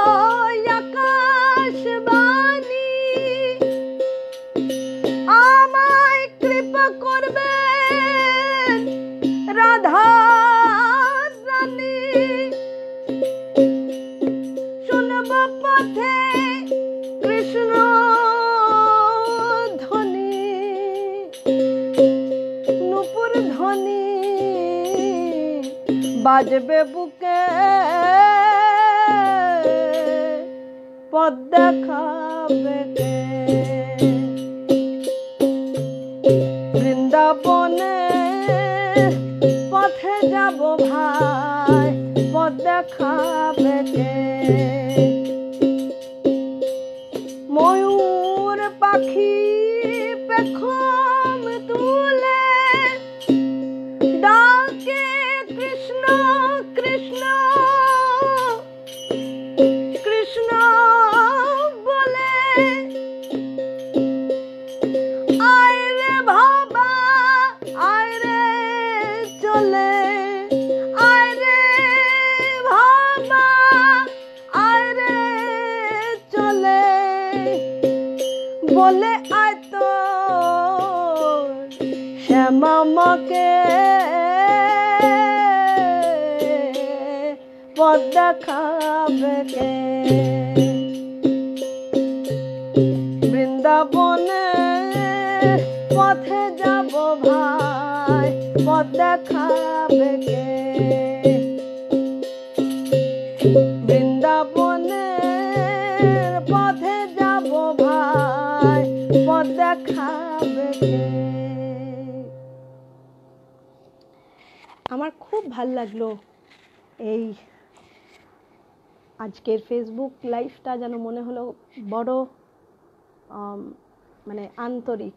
আকাশবাণী, আমায় কৃপা করবেন রাধা রানী, শুনব পথে কৃষ্ণ ধ্বনি, নূপুর ধ্বনি বাজবে বুকে, পথ দেখাবে কে? বৃন্দাবনে পথে যাব ভাই, পথ দেখাবে কে? ময়ূর পাখি পেখম তুলে ডাকে কৃষ্ণ কৃষ্ণ, কৃষ্ণ বলে, আয় রে ভাবা আয় রে চলে, আয় রে ভাবা আয় রে চলে, বলে আয় তো শ্যামামাকে, পথ দেখাবে কে? বৃন্দাবনে পথে যাব ভাই, পথ দেখাবে কে? বৃন্দাবনে পথে যাব ভাই, পথ দেখাবে কে? আমার খুব ভাল লাগলো এই আজকের ফেসবুক লাইভটা, যেন মনে হলো বড় মানে আন্তরিক,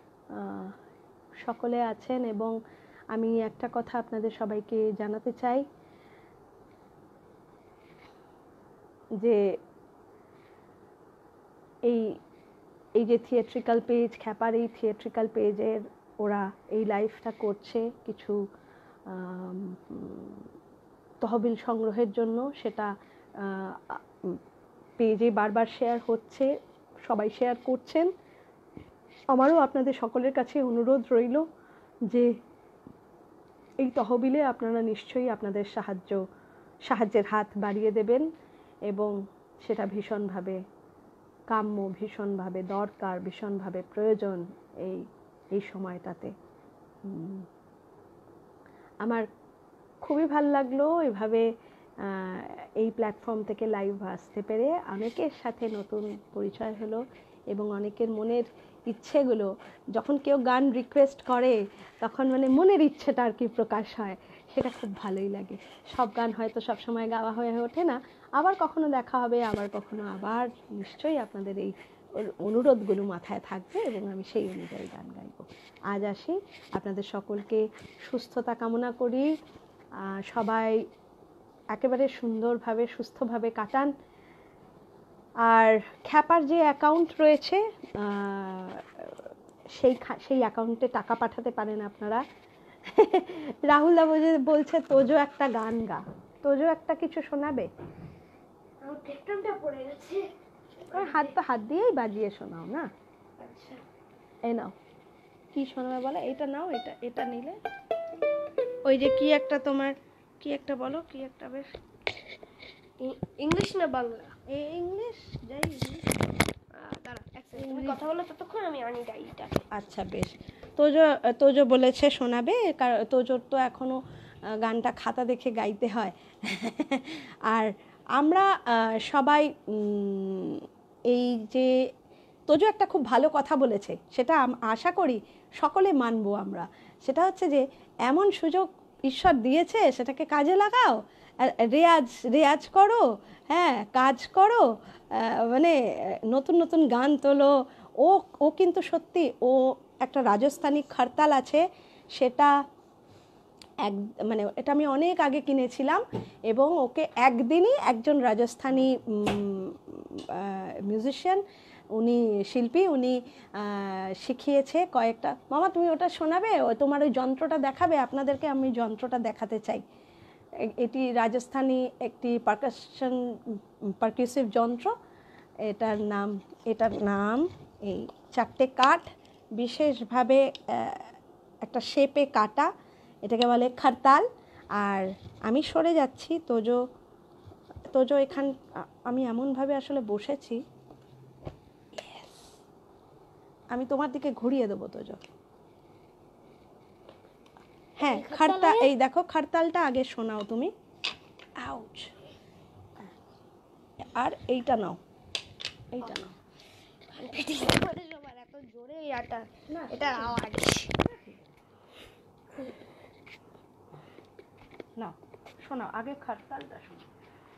সকলে আছেন। এবং আমি একটা কথা আপনাদের সবাইকে জানাতে চাই যে এই যে থিয়েট্রিক্যাল পেজ, খ্যাপার এই থিয়েট্রিক্যাল পেজের ওরা এই লাইভটা করছে কিছু তহবিল সংগ্রহের জন্য, সেটা পেজে বারবার শেয়ার হচ্ছে, সবাই শেয়ার করছেন। আমারও আপনাদের সকলের কাছে অনুরোধ রইল যে এই তহবিলে আপনারা নিশ্চয়ই আপনাদের সাহায্যের হাত বাড়িয়ে দেবেন, এবং সেটা ভীষণভাবে কাম্য, ভীষণভাবে দরকার, ভীষণভাবে প্রয়োজন এই সময়টাতে। আমার খুবই ভালো লাগলো এভাবে এই প্ল্যাটফর্ম থেকে লাইভ আসতে পেরে। অনেকের সাথে নতুন পরিচয় হলো, এবং অনেকের মনের ইচ্ছেগুলো, যখন কেউ গান রিকোয়েস্ট করে তখন মানে মনের ইচ্ছেটা আর কি প্রকাশ হয়, সেটা খুব ভালোই লাগে। সব গান হয়তো সব সময় গাওয়া হয়ে ওঠে না, আবার কখনো দেখা হবে, আবার কখনো আবার নিশ্চয়ই আপনাদের এই অনুরোধগুলো মাথায় থাকবে, এবং আমি সেই অনুযায়ী গান গাইব। আজ আসি, আপনাদের সকলকে সুস্থতা কামনা করি, সবাই একেবারে সুন্দরভাবে সুস্থভাবে কাটান। আর খ্যাপার যে অ্যাকাউন্ট রয়েছে সেই অ্যাকাউন্টে টাকা পাঠাতে পারেন আপনারা। রাহুলদা বলছে তোজো একটা গান গা, তোজো একটা কিছু শোনাবে। হাত দিয়েই বাজিয়ে শোনাও না। এই নাও, কি শোনাবে বলো, এটা নাও, এটা নিলে ওই যে কি একটা তোমার কি একটা বলো, কি একটা বেশ ইংলিশ না বাংলা? ইংলিশ, যাই ইংলিশ। দাঁড়া তুমি কথা বলো ততক্ষণ আমি আনি ডাইটা। আচ্ছা বেশ। তোজো বলেছে শোনাবে, কারণ তোজোর তো এখনো গানটা খাতা দেখে গাইতে হয়। আর আমরা সবাই এই যে তোজো একটা খুব ভালো কথা বলেছে, সেটা আশা করি সকলে মানবো আমরা। সেটা হচ্ছে যে এমন সুযোগ ঈশ্বর দিয়েছে, সেটাকে কাজে লাগাও, রেয়াজ করো, হ্যাঁ কাজ করো, মানে নতুন নতুন গান তোলো। ও কিন্তু সত্যি, ও একটা রাজস্থানী খরতাল আছে, সেটা মানে এটা আমি অনেক আগে কিনেছিলাম, এবং ওকে একদিনই একজন রাজস্থানী মিউজিশিয়ান, উনি শিল্পী, উনি শিখিয়েছে কয়েকটা। মামা তুমি ওটা শোনাবে, তোমার ওই যন্ত্রটা দেখাবে, আপনাদেরকে আমি যন্ত্রটা দেখাতে চাই। এটি রাজস্থানী একটি পারকিউসিভ যন্ত্র। এটার নাম এই 4টে কাঠ বিশেষভাবে একটা শেপে কাটা, এটাকে বলে খরতাল। আর আমি সরে যাচ্ছি, তোজো এখান আমি এমনভাবে আসলে বসেছি, আমি তোমার দিকে ঘুরিয়ে দেবো তোজো। হ্যাঁ খরতাল, এই দেখো খরতালটা আগে শোনাও তুমি। আউচ। আর এইটা নাও, এইটা নাও। এত জোরে এটার আওয়াজ। নাও শোনাও, আগে খরতালটা শোনাও।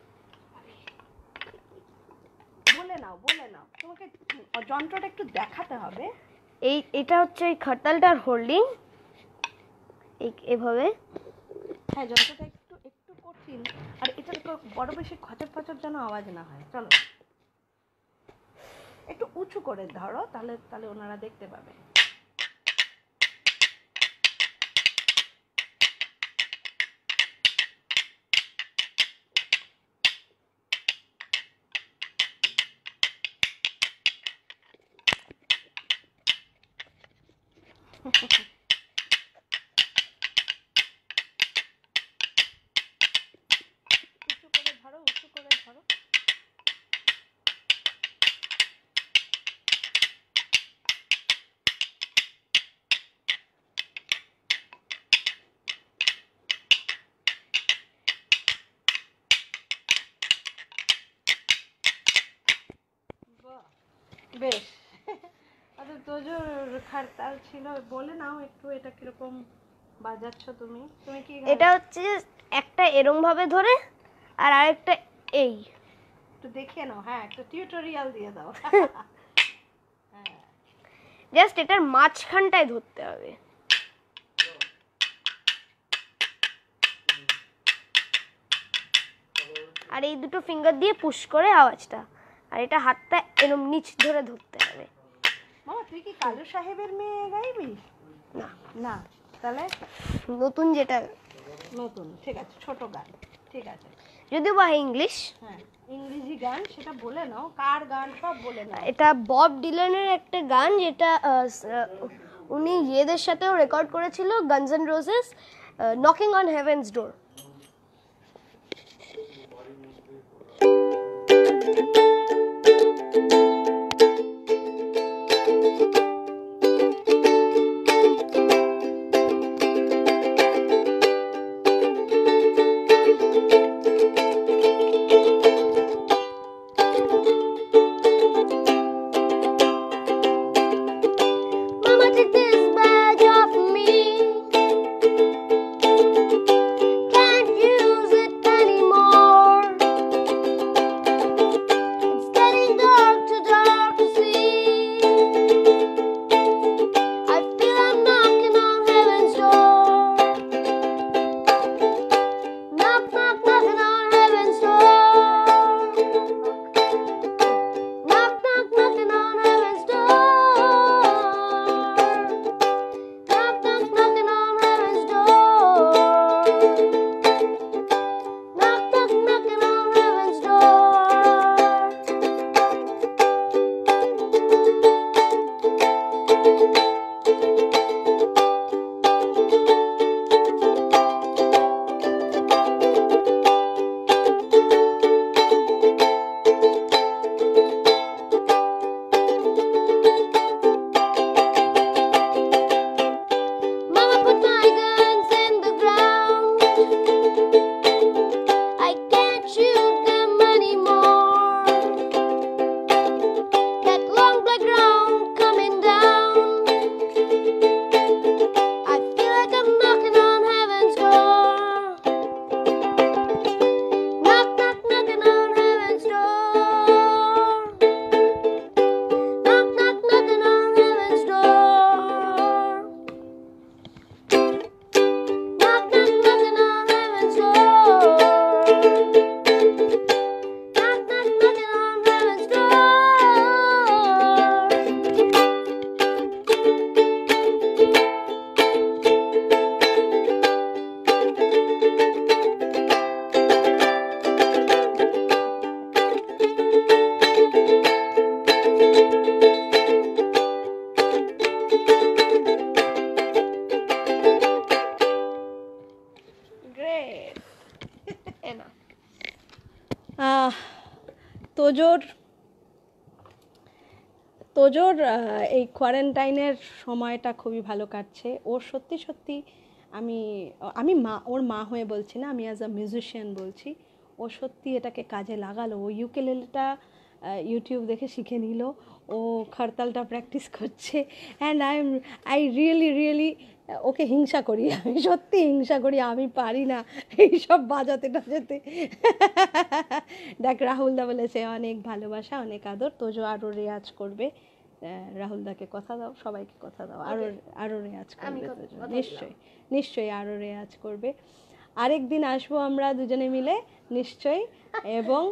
বলে নাও, তোমাকে যন্ত্রটা একটু দেখাতে হবে। এটা হচ্ছে এই খরতালটার হোল্ডিং, এভাবে। হ্যাঁ যন্ত্রটা একটু কঠিন, আর এটার বড় বেশি খচর যেন আওয়াজ না হয়। চলো একটু উঁচু করে ধরো, তাহলে ওনারা দেখতে পাবে। উঁচু করে ধরো। বেশ। আচ্ছা তোজোর খরতাল ছিল, বলে নাও একটু এটা কিরকম বাজাচ্ছ তুমি কি? এটা হচ্ছে একটা এরম ভাবে ধরে, আর আরেকটা এই একটু দেখে নাও। হ্যাঁ একটা টিউটোরিয়াল দিয়ে দাও। জাস্ট এটার মাঝখানটায় ধরতে হবে। আর এই দুটো ফিঙ্গার দিয়ে পুশ করে আওয়াজটা, আর এটা হাতটা এরম নিচ ধরে ধরতে হবে। মামা তুই কি কালু সাহেবের মেয়ে গাইবি? না না, তাহলে নতুন যেটা নতুন, ঠিক আছে, ছোট গান, ঠিক আছে। যদিও বা ইংলিশ, হ্যাঁ ইংরেজি গান, সেটা বলে নাও, কার গান সব বলে নাও। এটা বব ডিলানের একটা গান, যেটা উনি ইয়েদের সাথেও রেকর্ড করেছিল, Guns and Roses, knocking on heaven's door. Mama, take this badge off me. Can't use it anymore. It's getting dark to see. I feel I'm knocking on heaven's door. Knock, knock, knocking on heaven's door. Knock, knock, knocking on heaven's door. Knock, knock, knocking on heaven's door. Knock, knock, knocking on heaven's door. Mama, put my guns in the ground. I can't shoot them anymore. That long black ground coming down. I feel like I'm knocking on heaven's door. Knock, knock, knocking on heaven's door. Knock, knock, knocking on heaven's door. Knock, knock, knocking on heaven's door. Knock, knock, knocking on heaven's door. Great. Enough. তোজোর তোজোর এই কোয়ারেন্টাইনের সময়টা খুবই ভালো কাটছে। ওর সত্যি সত্যি আমি আমি মা, ওর মা হয়ে বলছি না, আমি অ্যাজ আ মিউজিশিয়ান বলছি, ও সত্যি এটাকে কাজে লাগালো। ও ইউকেলেলেটা ইউটিউব দেখে শিখে নিল, ও খরতালটা প্র্যাকটিস করছে। অ্যান্ড আই রিয়েলি ওকে হিংসা করি, আমি সত্যি হিংসা করি, আমি পারি না এইসব বাজাতে টাজাতে। দেখ রাহুলদা বলেছে অনেক ভালোবাসা, অনেক আদর, তোজো আরও রেয়াজ করবে। রাহুলদাকে কথা দাও, সবাইকে কথা দাও, আরও রেয়াজ করবে তোজো, নিশ্চয়ই নিশ্চয়ই আরও রেয়াজ করবে। আরেক দিন আসবো আমরা দুজনে মিলে নিশ্চয়ই। এবং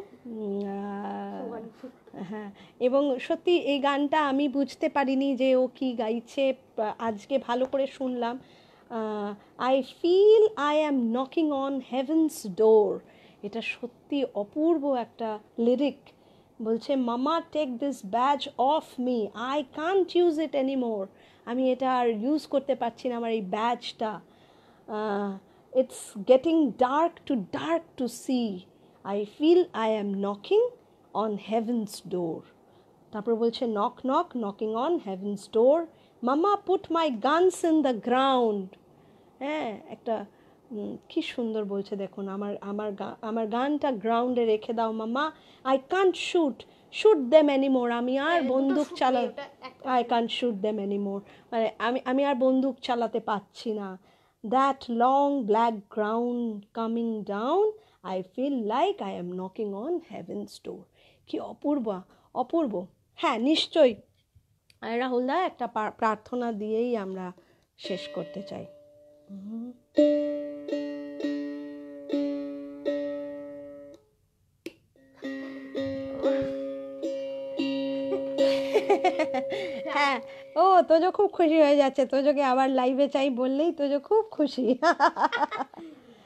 হ্যাঁ, এবং সত্যি এই গানটা আমি বুঝতে পারিনি যে ও কি গাইছে, আজকে ভালো করে শুনলাম। I feel I am knocking on heaven's door, এটা সত্যি অপূর্ব একটা লিরিক। বলছে mama take this badge off me, I can't use it anymore, আমি এটা আর ইউজ করতে পারছি না, আমার এই ব্যাজটা। It's getting dark to see, I feel I am knocking on heaven's door. তারপর বলছে knock knock knocking on heaven's door, mama put my guns in the ground. হ্যাঁ, একটা কি সুন্দর বলছে দেখুন, আমার গানটা গ্রাউন্ডে রেখে দাও মামা, I can't shoot them anymore, আমি আর বন্দুক I can't shoot them anymore, মানে আমি আর বন্দুক চালাতে পারছি না। That long black ground coming down, I feel like I am knocking on heaven's door. কি অপূর্ব। হ্যাঁ নিশ্চয়ই রাহুলদা একটা প্রার্থনা দিয়েই আমরা শেষ করতে চাই। হ্যাঁ, ও তোজো খুব খুশি হয়ে যাচ্ছে, তোজোকে আবার লাইভে চাই বললেই তোজো খুব খুশি।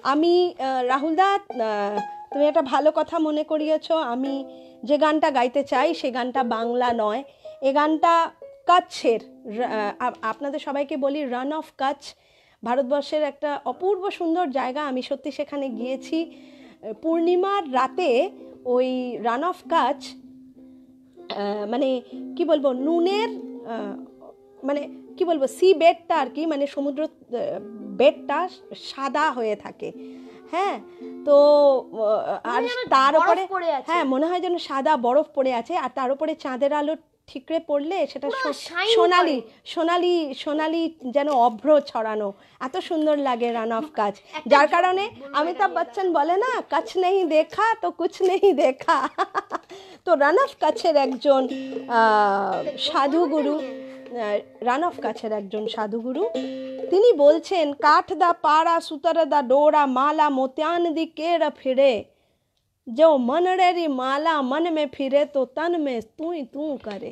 আমি রাহুলদা, তুমি একটা ভালো কথা মনে করিয়েছ। আমি যে গানটা গাইতে চাই সে গানটা বাংলা নয়, এ গানটা কচ্ছের। আপনাদের সবাইকে বলি, রান অফ কচ্ছ ভারতবর্ষের একটা অপূর্ব সুন্দর জায়গা। আমি সত্যি সেখানে গিয়েছি। পূর্ণিমার রাতে ওই রান অফ কচ্ছ, মানে কি বলবো, নুনের মানে কি বলবো, সি বেডটা আর কি, মানে সমুদ্র বেডটা সাদা হয়ে থাকে। হ্যাঁ, তো আর তার উপরে, হ্যাঁ মনে হয় যেন সাদা বরফ পড়ে আছে, আর তার উপরে চাঁদের আলো ঠিকরে পড়লে সেটা সোনালি সোনালি সোনালি যেন অভ্র ছড়ানো, এত সুন্দর লাগে রান অফ কচ্ছ। যার কারণে অমিতাভ বচ্চন বলে না, কচ্ছ নেই দেখা তো কুছ নেই দেখা। তো রান অফ কচ্ছের একজন সাধুগুরু, রান অফ কচ্ছের একজন সাধুগুরু, তিনি বলছেন, কাঠ দা পাড়া সুতর দা ডোরা মালা মোত্যান দি কের ফিরে, जो मन रे माला मन में फिरे तो तन में তুই তু করে।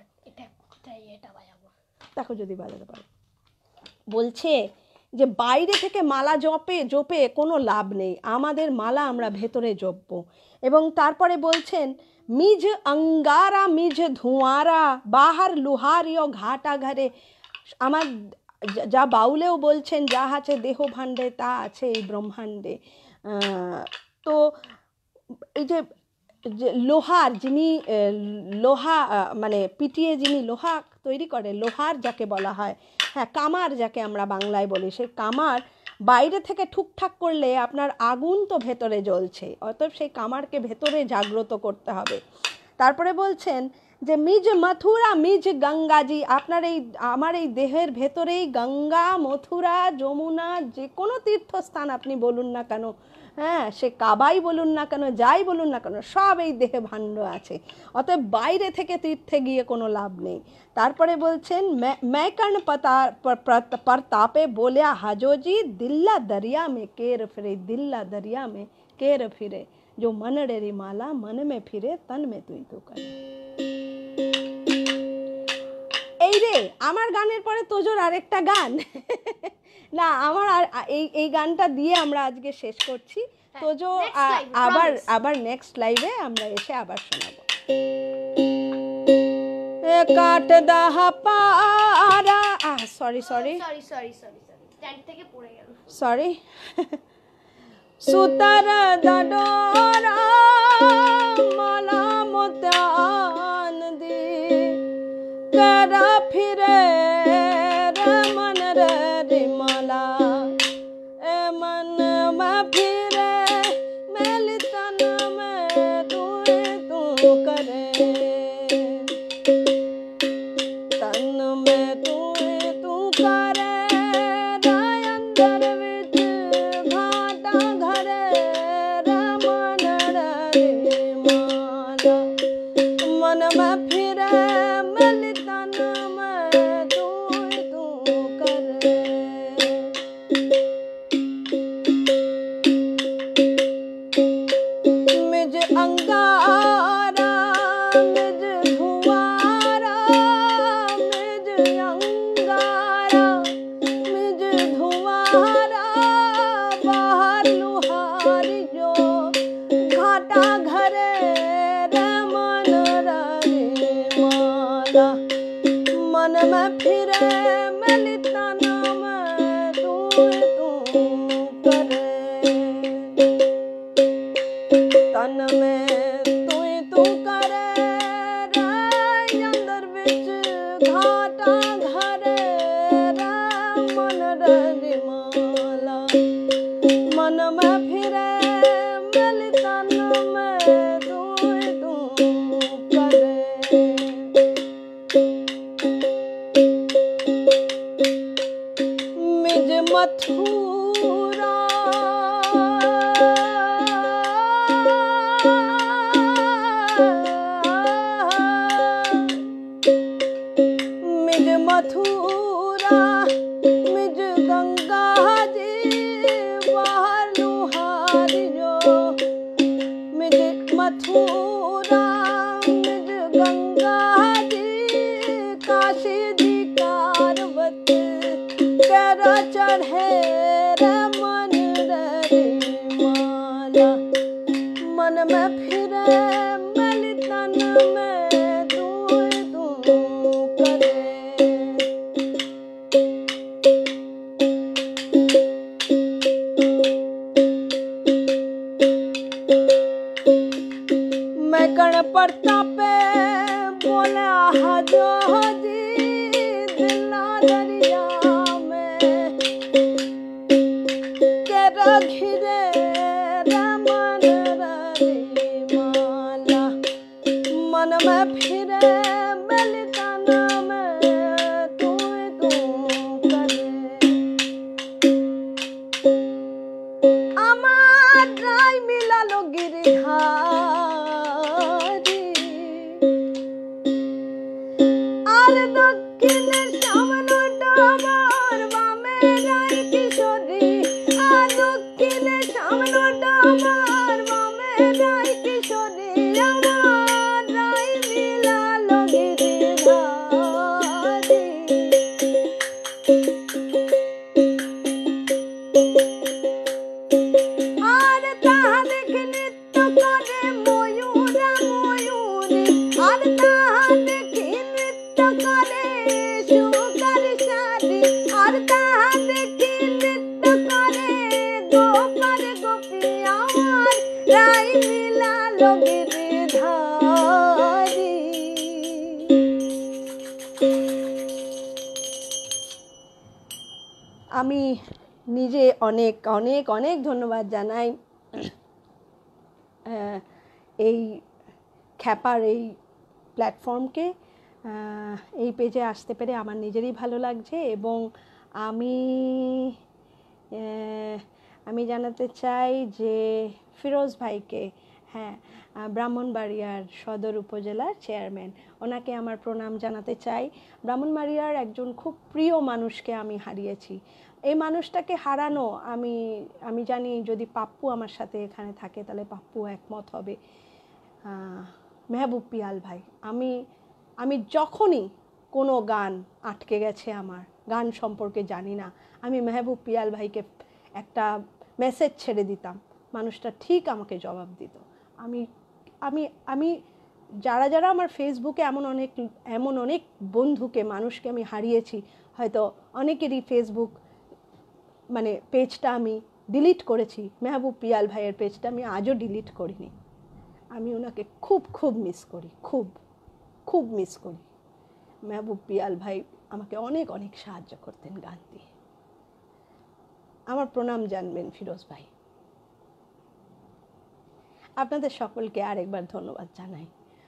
দেখো যদি বাজাতে পারো। বলছে যে বাইরে থেকে মালা জপে কোনো লাভ নেই, আমাদের মালা আমরা ভেতরে জপবো। এবং তারপরে বলছেন, মিজ অঙ্গারা মিজ ধোঁয়ারা বাহার লুহারিও ঘাটা ঘরে। আমার যা বাউলেও বলছেন, যা আছে দেহ ভাণ্ডে তা আছে এই ব্রহ্মাণ্ডে। তো এই যে লোহার, যিনি লোহা মানে পিটিয়ে যিনি লোহা তৈরি করে, লোহার যাকে বলা হয়, হ্যাঁ কামার যাকে আমরা বাংলায় বলি, সেই কামার বাইরে থেকে ঠুকঠাক করলে আপনার আগুন তো ভেতরে জ্বলছে, অতএব সেই কামারকে ভেতরে জাগ্রত করতে হবে। তারপরে বলছেন যে মিজ মথুরা মিজ গঙ্গাজি, আপনার এই আমার এই দেহের ভেতরেই গঙ্গা, মথুরা, যমুনা, যে কোনো তীর্থস্থান আপনি বলুন না কেন, হ্যাঁ সে কাবাই বলুন না কেন, যাই বলুন না কেন, সব এই দেহে ভাণ্ড আছে। অতএব বাইরে থেকে তীর্থে গিয়ে কোনো লাভ নেই। তারপরে বলছেন, मैकण प्रतापे बोलिया हाजोजी, दिल्ला दरिया में केर फिरे, दिल्ला दरिया में केर फिरे, जो मन रे माला मन में फिरे तन में তুই তো করে। এই রে আমার গানের পরে তোজোর আরেকটা গান না, আমার এই গানটা দিয়ে আমরা আজকে শেষ করছি। তোজো আবার নেক্সট লাইভে আমরা এসে আবার শোনাবো। কাট দাহা পারা, সরি সুতার দাডোরা মালা মোতান দি করা ফিরে রমন রে মালা, এ মন মা ফিরে মেলি তন মে তুই তু করে, तन में तू करे अंदर विच घाटा घरे रमन रे माला, मन में फिरे मिली तन में तू करे। मिज अंगारा मिज धुआरा, मिज अंगारा मिज धुआरा बाहर लुहारी जो घाटा घरे रमन रे माला, मन में फिरे मिली तन में तू करे, तन में तू करे अंदर विच घाटा घरे रमन रे माला, मन में फिरे मिली तन में तू करे। मिज मथुरा मिज मथुरा मिज गंगा जी बाहर लुहारी जो, मिज मथुरा मिज गंगा जी काशी जी पार्वती करा चढ़े रमन रे আর দক্ষিণে সামনে ডোবার বামে রাই কিশোরী, আর দক্ষিণে সামনে ডোবার বামে রাই কিশোরী, আমার রাই মিলালো গিরিধারী। আর তাহা দেখে নৃত্য করে ময়ূরা ময়ূরী, আর তাহা দেখে নৃত্য করে সুগার সারি, আর তাহা দেখে নৃত্য করে গোপাল গোপী, আমার রাই মিলালো গিরিধারী। আমি নিজে অনেক অনেক অনেক ধন্যবাদ জানাই এই খ্যাপার এই প্ল্যাটফর্মকে। এই পেজে আসতে পেরে আমার নিজেরই ভালো লাগছে, এবং আমি আমি জানাতে চাই যে ফিরোজ ভাইকে, হ্যাঁ, ব্রাহ্মণবাড়িয়ার সদর উপজেলার চেয়ারম্যান, ওনাকে আমার প্রণাম জানাতে চাই। ব্রাহ্মণবাড়িয়ার একজন খুব প্রিয় মানুষকে আমি হারিয়েছি। এই মানুষটাকে হারানো, আমি জানি যদি পাপ্পু আমার সাথে এখানে থাকে তাহলে পাপ্পু একমত হবে। মেহবুব পিয়াল ভাই, আমি যখনই কোনো গান আটকে গেছে, আমার গান সম্পর্কে জানি না, আমি মেহবুব পিয়াল ভাইকে একটা মেসেজ ছেড়ে দিতাম, মানুষটা ঠিক আমাকে জবাব দিত। আমি আমি আমি যারা যারা আমার ফেসবুকে এমন অনেক বন্ধুকে, মানুষকে আমি হারিয়েছি, হয়তো অনেকেরই ফেসবুক মানে পেজটা আমি ডিলিট করেছি, মেহবুব পিয়াল ভাইয়ের পেজটা আমি আজও ডিলিট করিনি। আমি ওনাকে খুব খুব মিস করি, খুব খুব মিস করি। মেহবুব পিয়াল ভাই আমাকে অনেক অনেক সাহায্য করতেন গান দিয়ে। আমার প্রণাম জানবেন ফিরোজ ভাই। আপনাদের সকলকে আরেকবার ধন্যবাদ জানাই।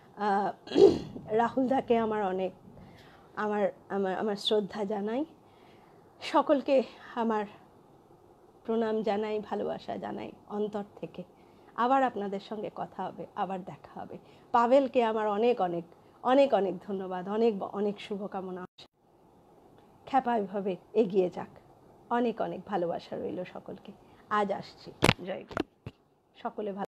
রাহুল দাকে আমার অনেক আমার শ্রদ্ধা জানাই। সকলকে আমার প্রণাম জানাই, ভালোবাসা জানাই অন্তর থেকে। আবার আপনাদের সঙ্গে কথা হবে, আবার দেখা হবে। পাভেলকে আমার অনেক অনেক অনেক অনেক ধন্যবাদ, অনেক অনেক শুভকামনা। খ্যাপা এভাবে এগিয়ে যাক। অনেক অনেক ভালোবাসা রইল সকলকে। আজ আসছি। জয় গুরু। সকলে ভালো।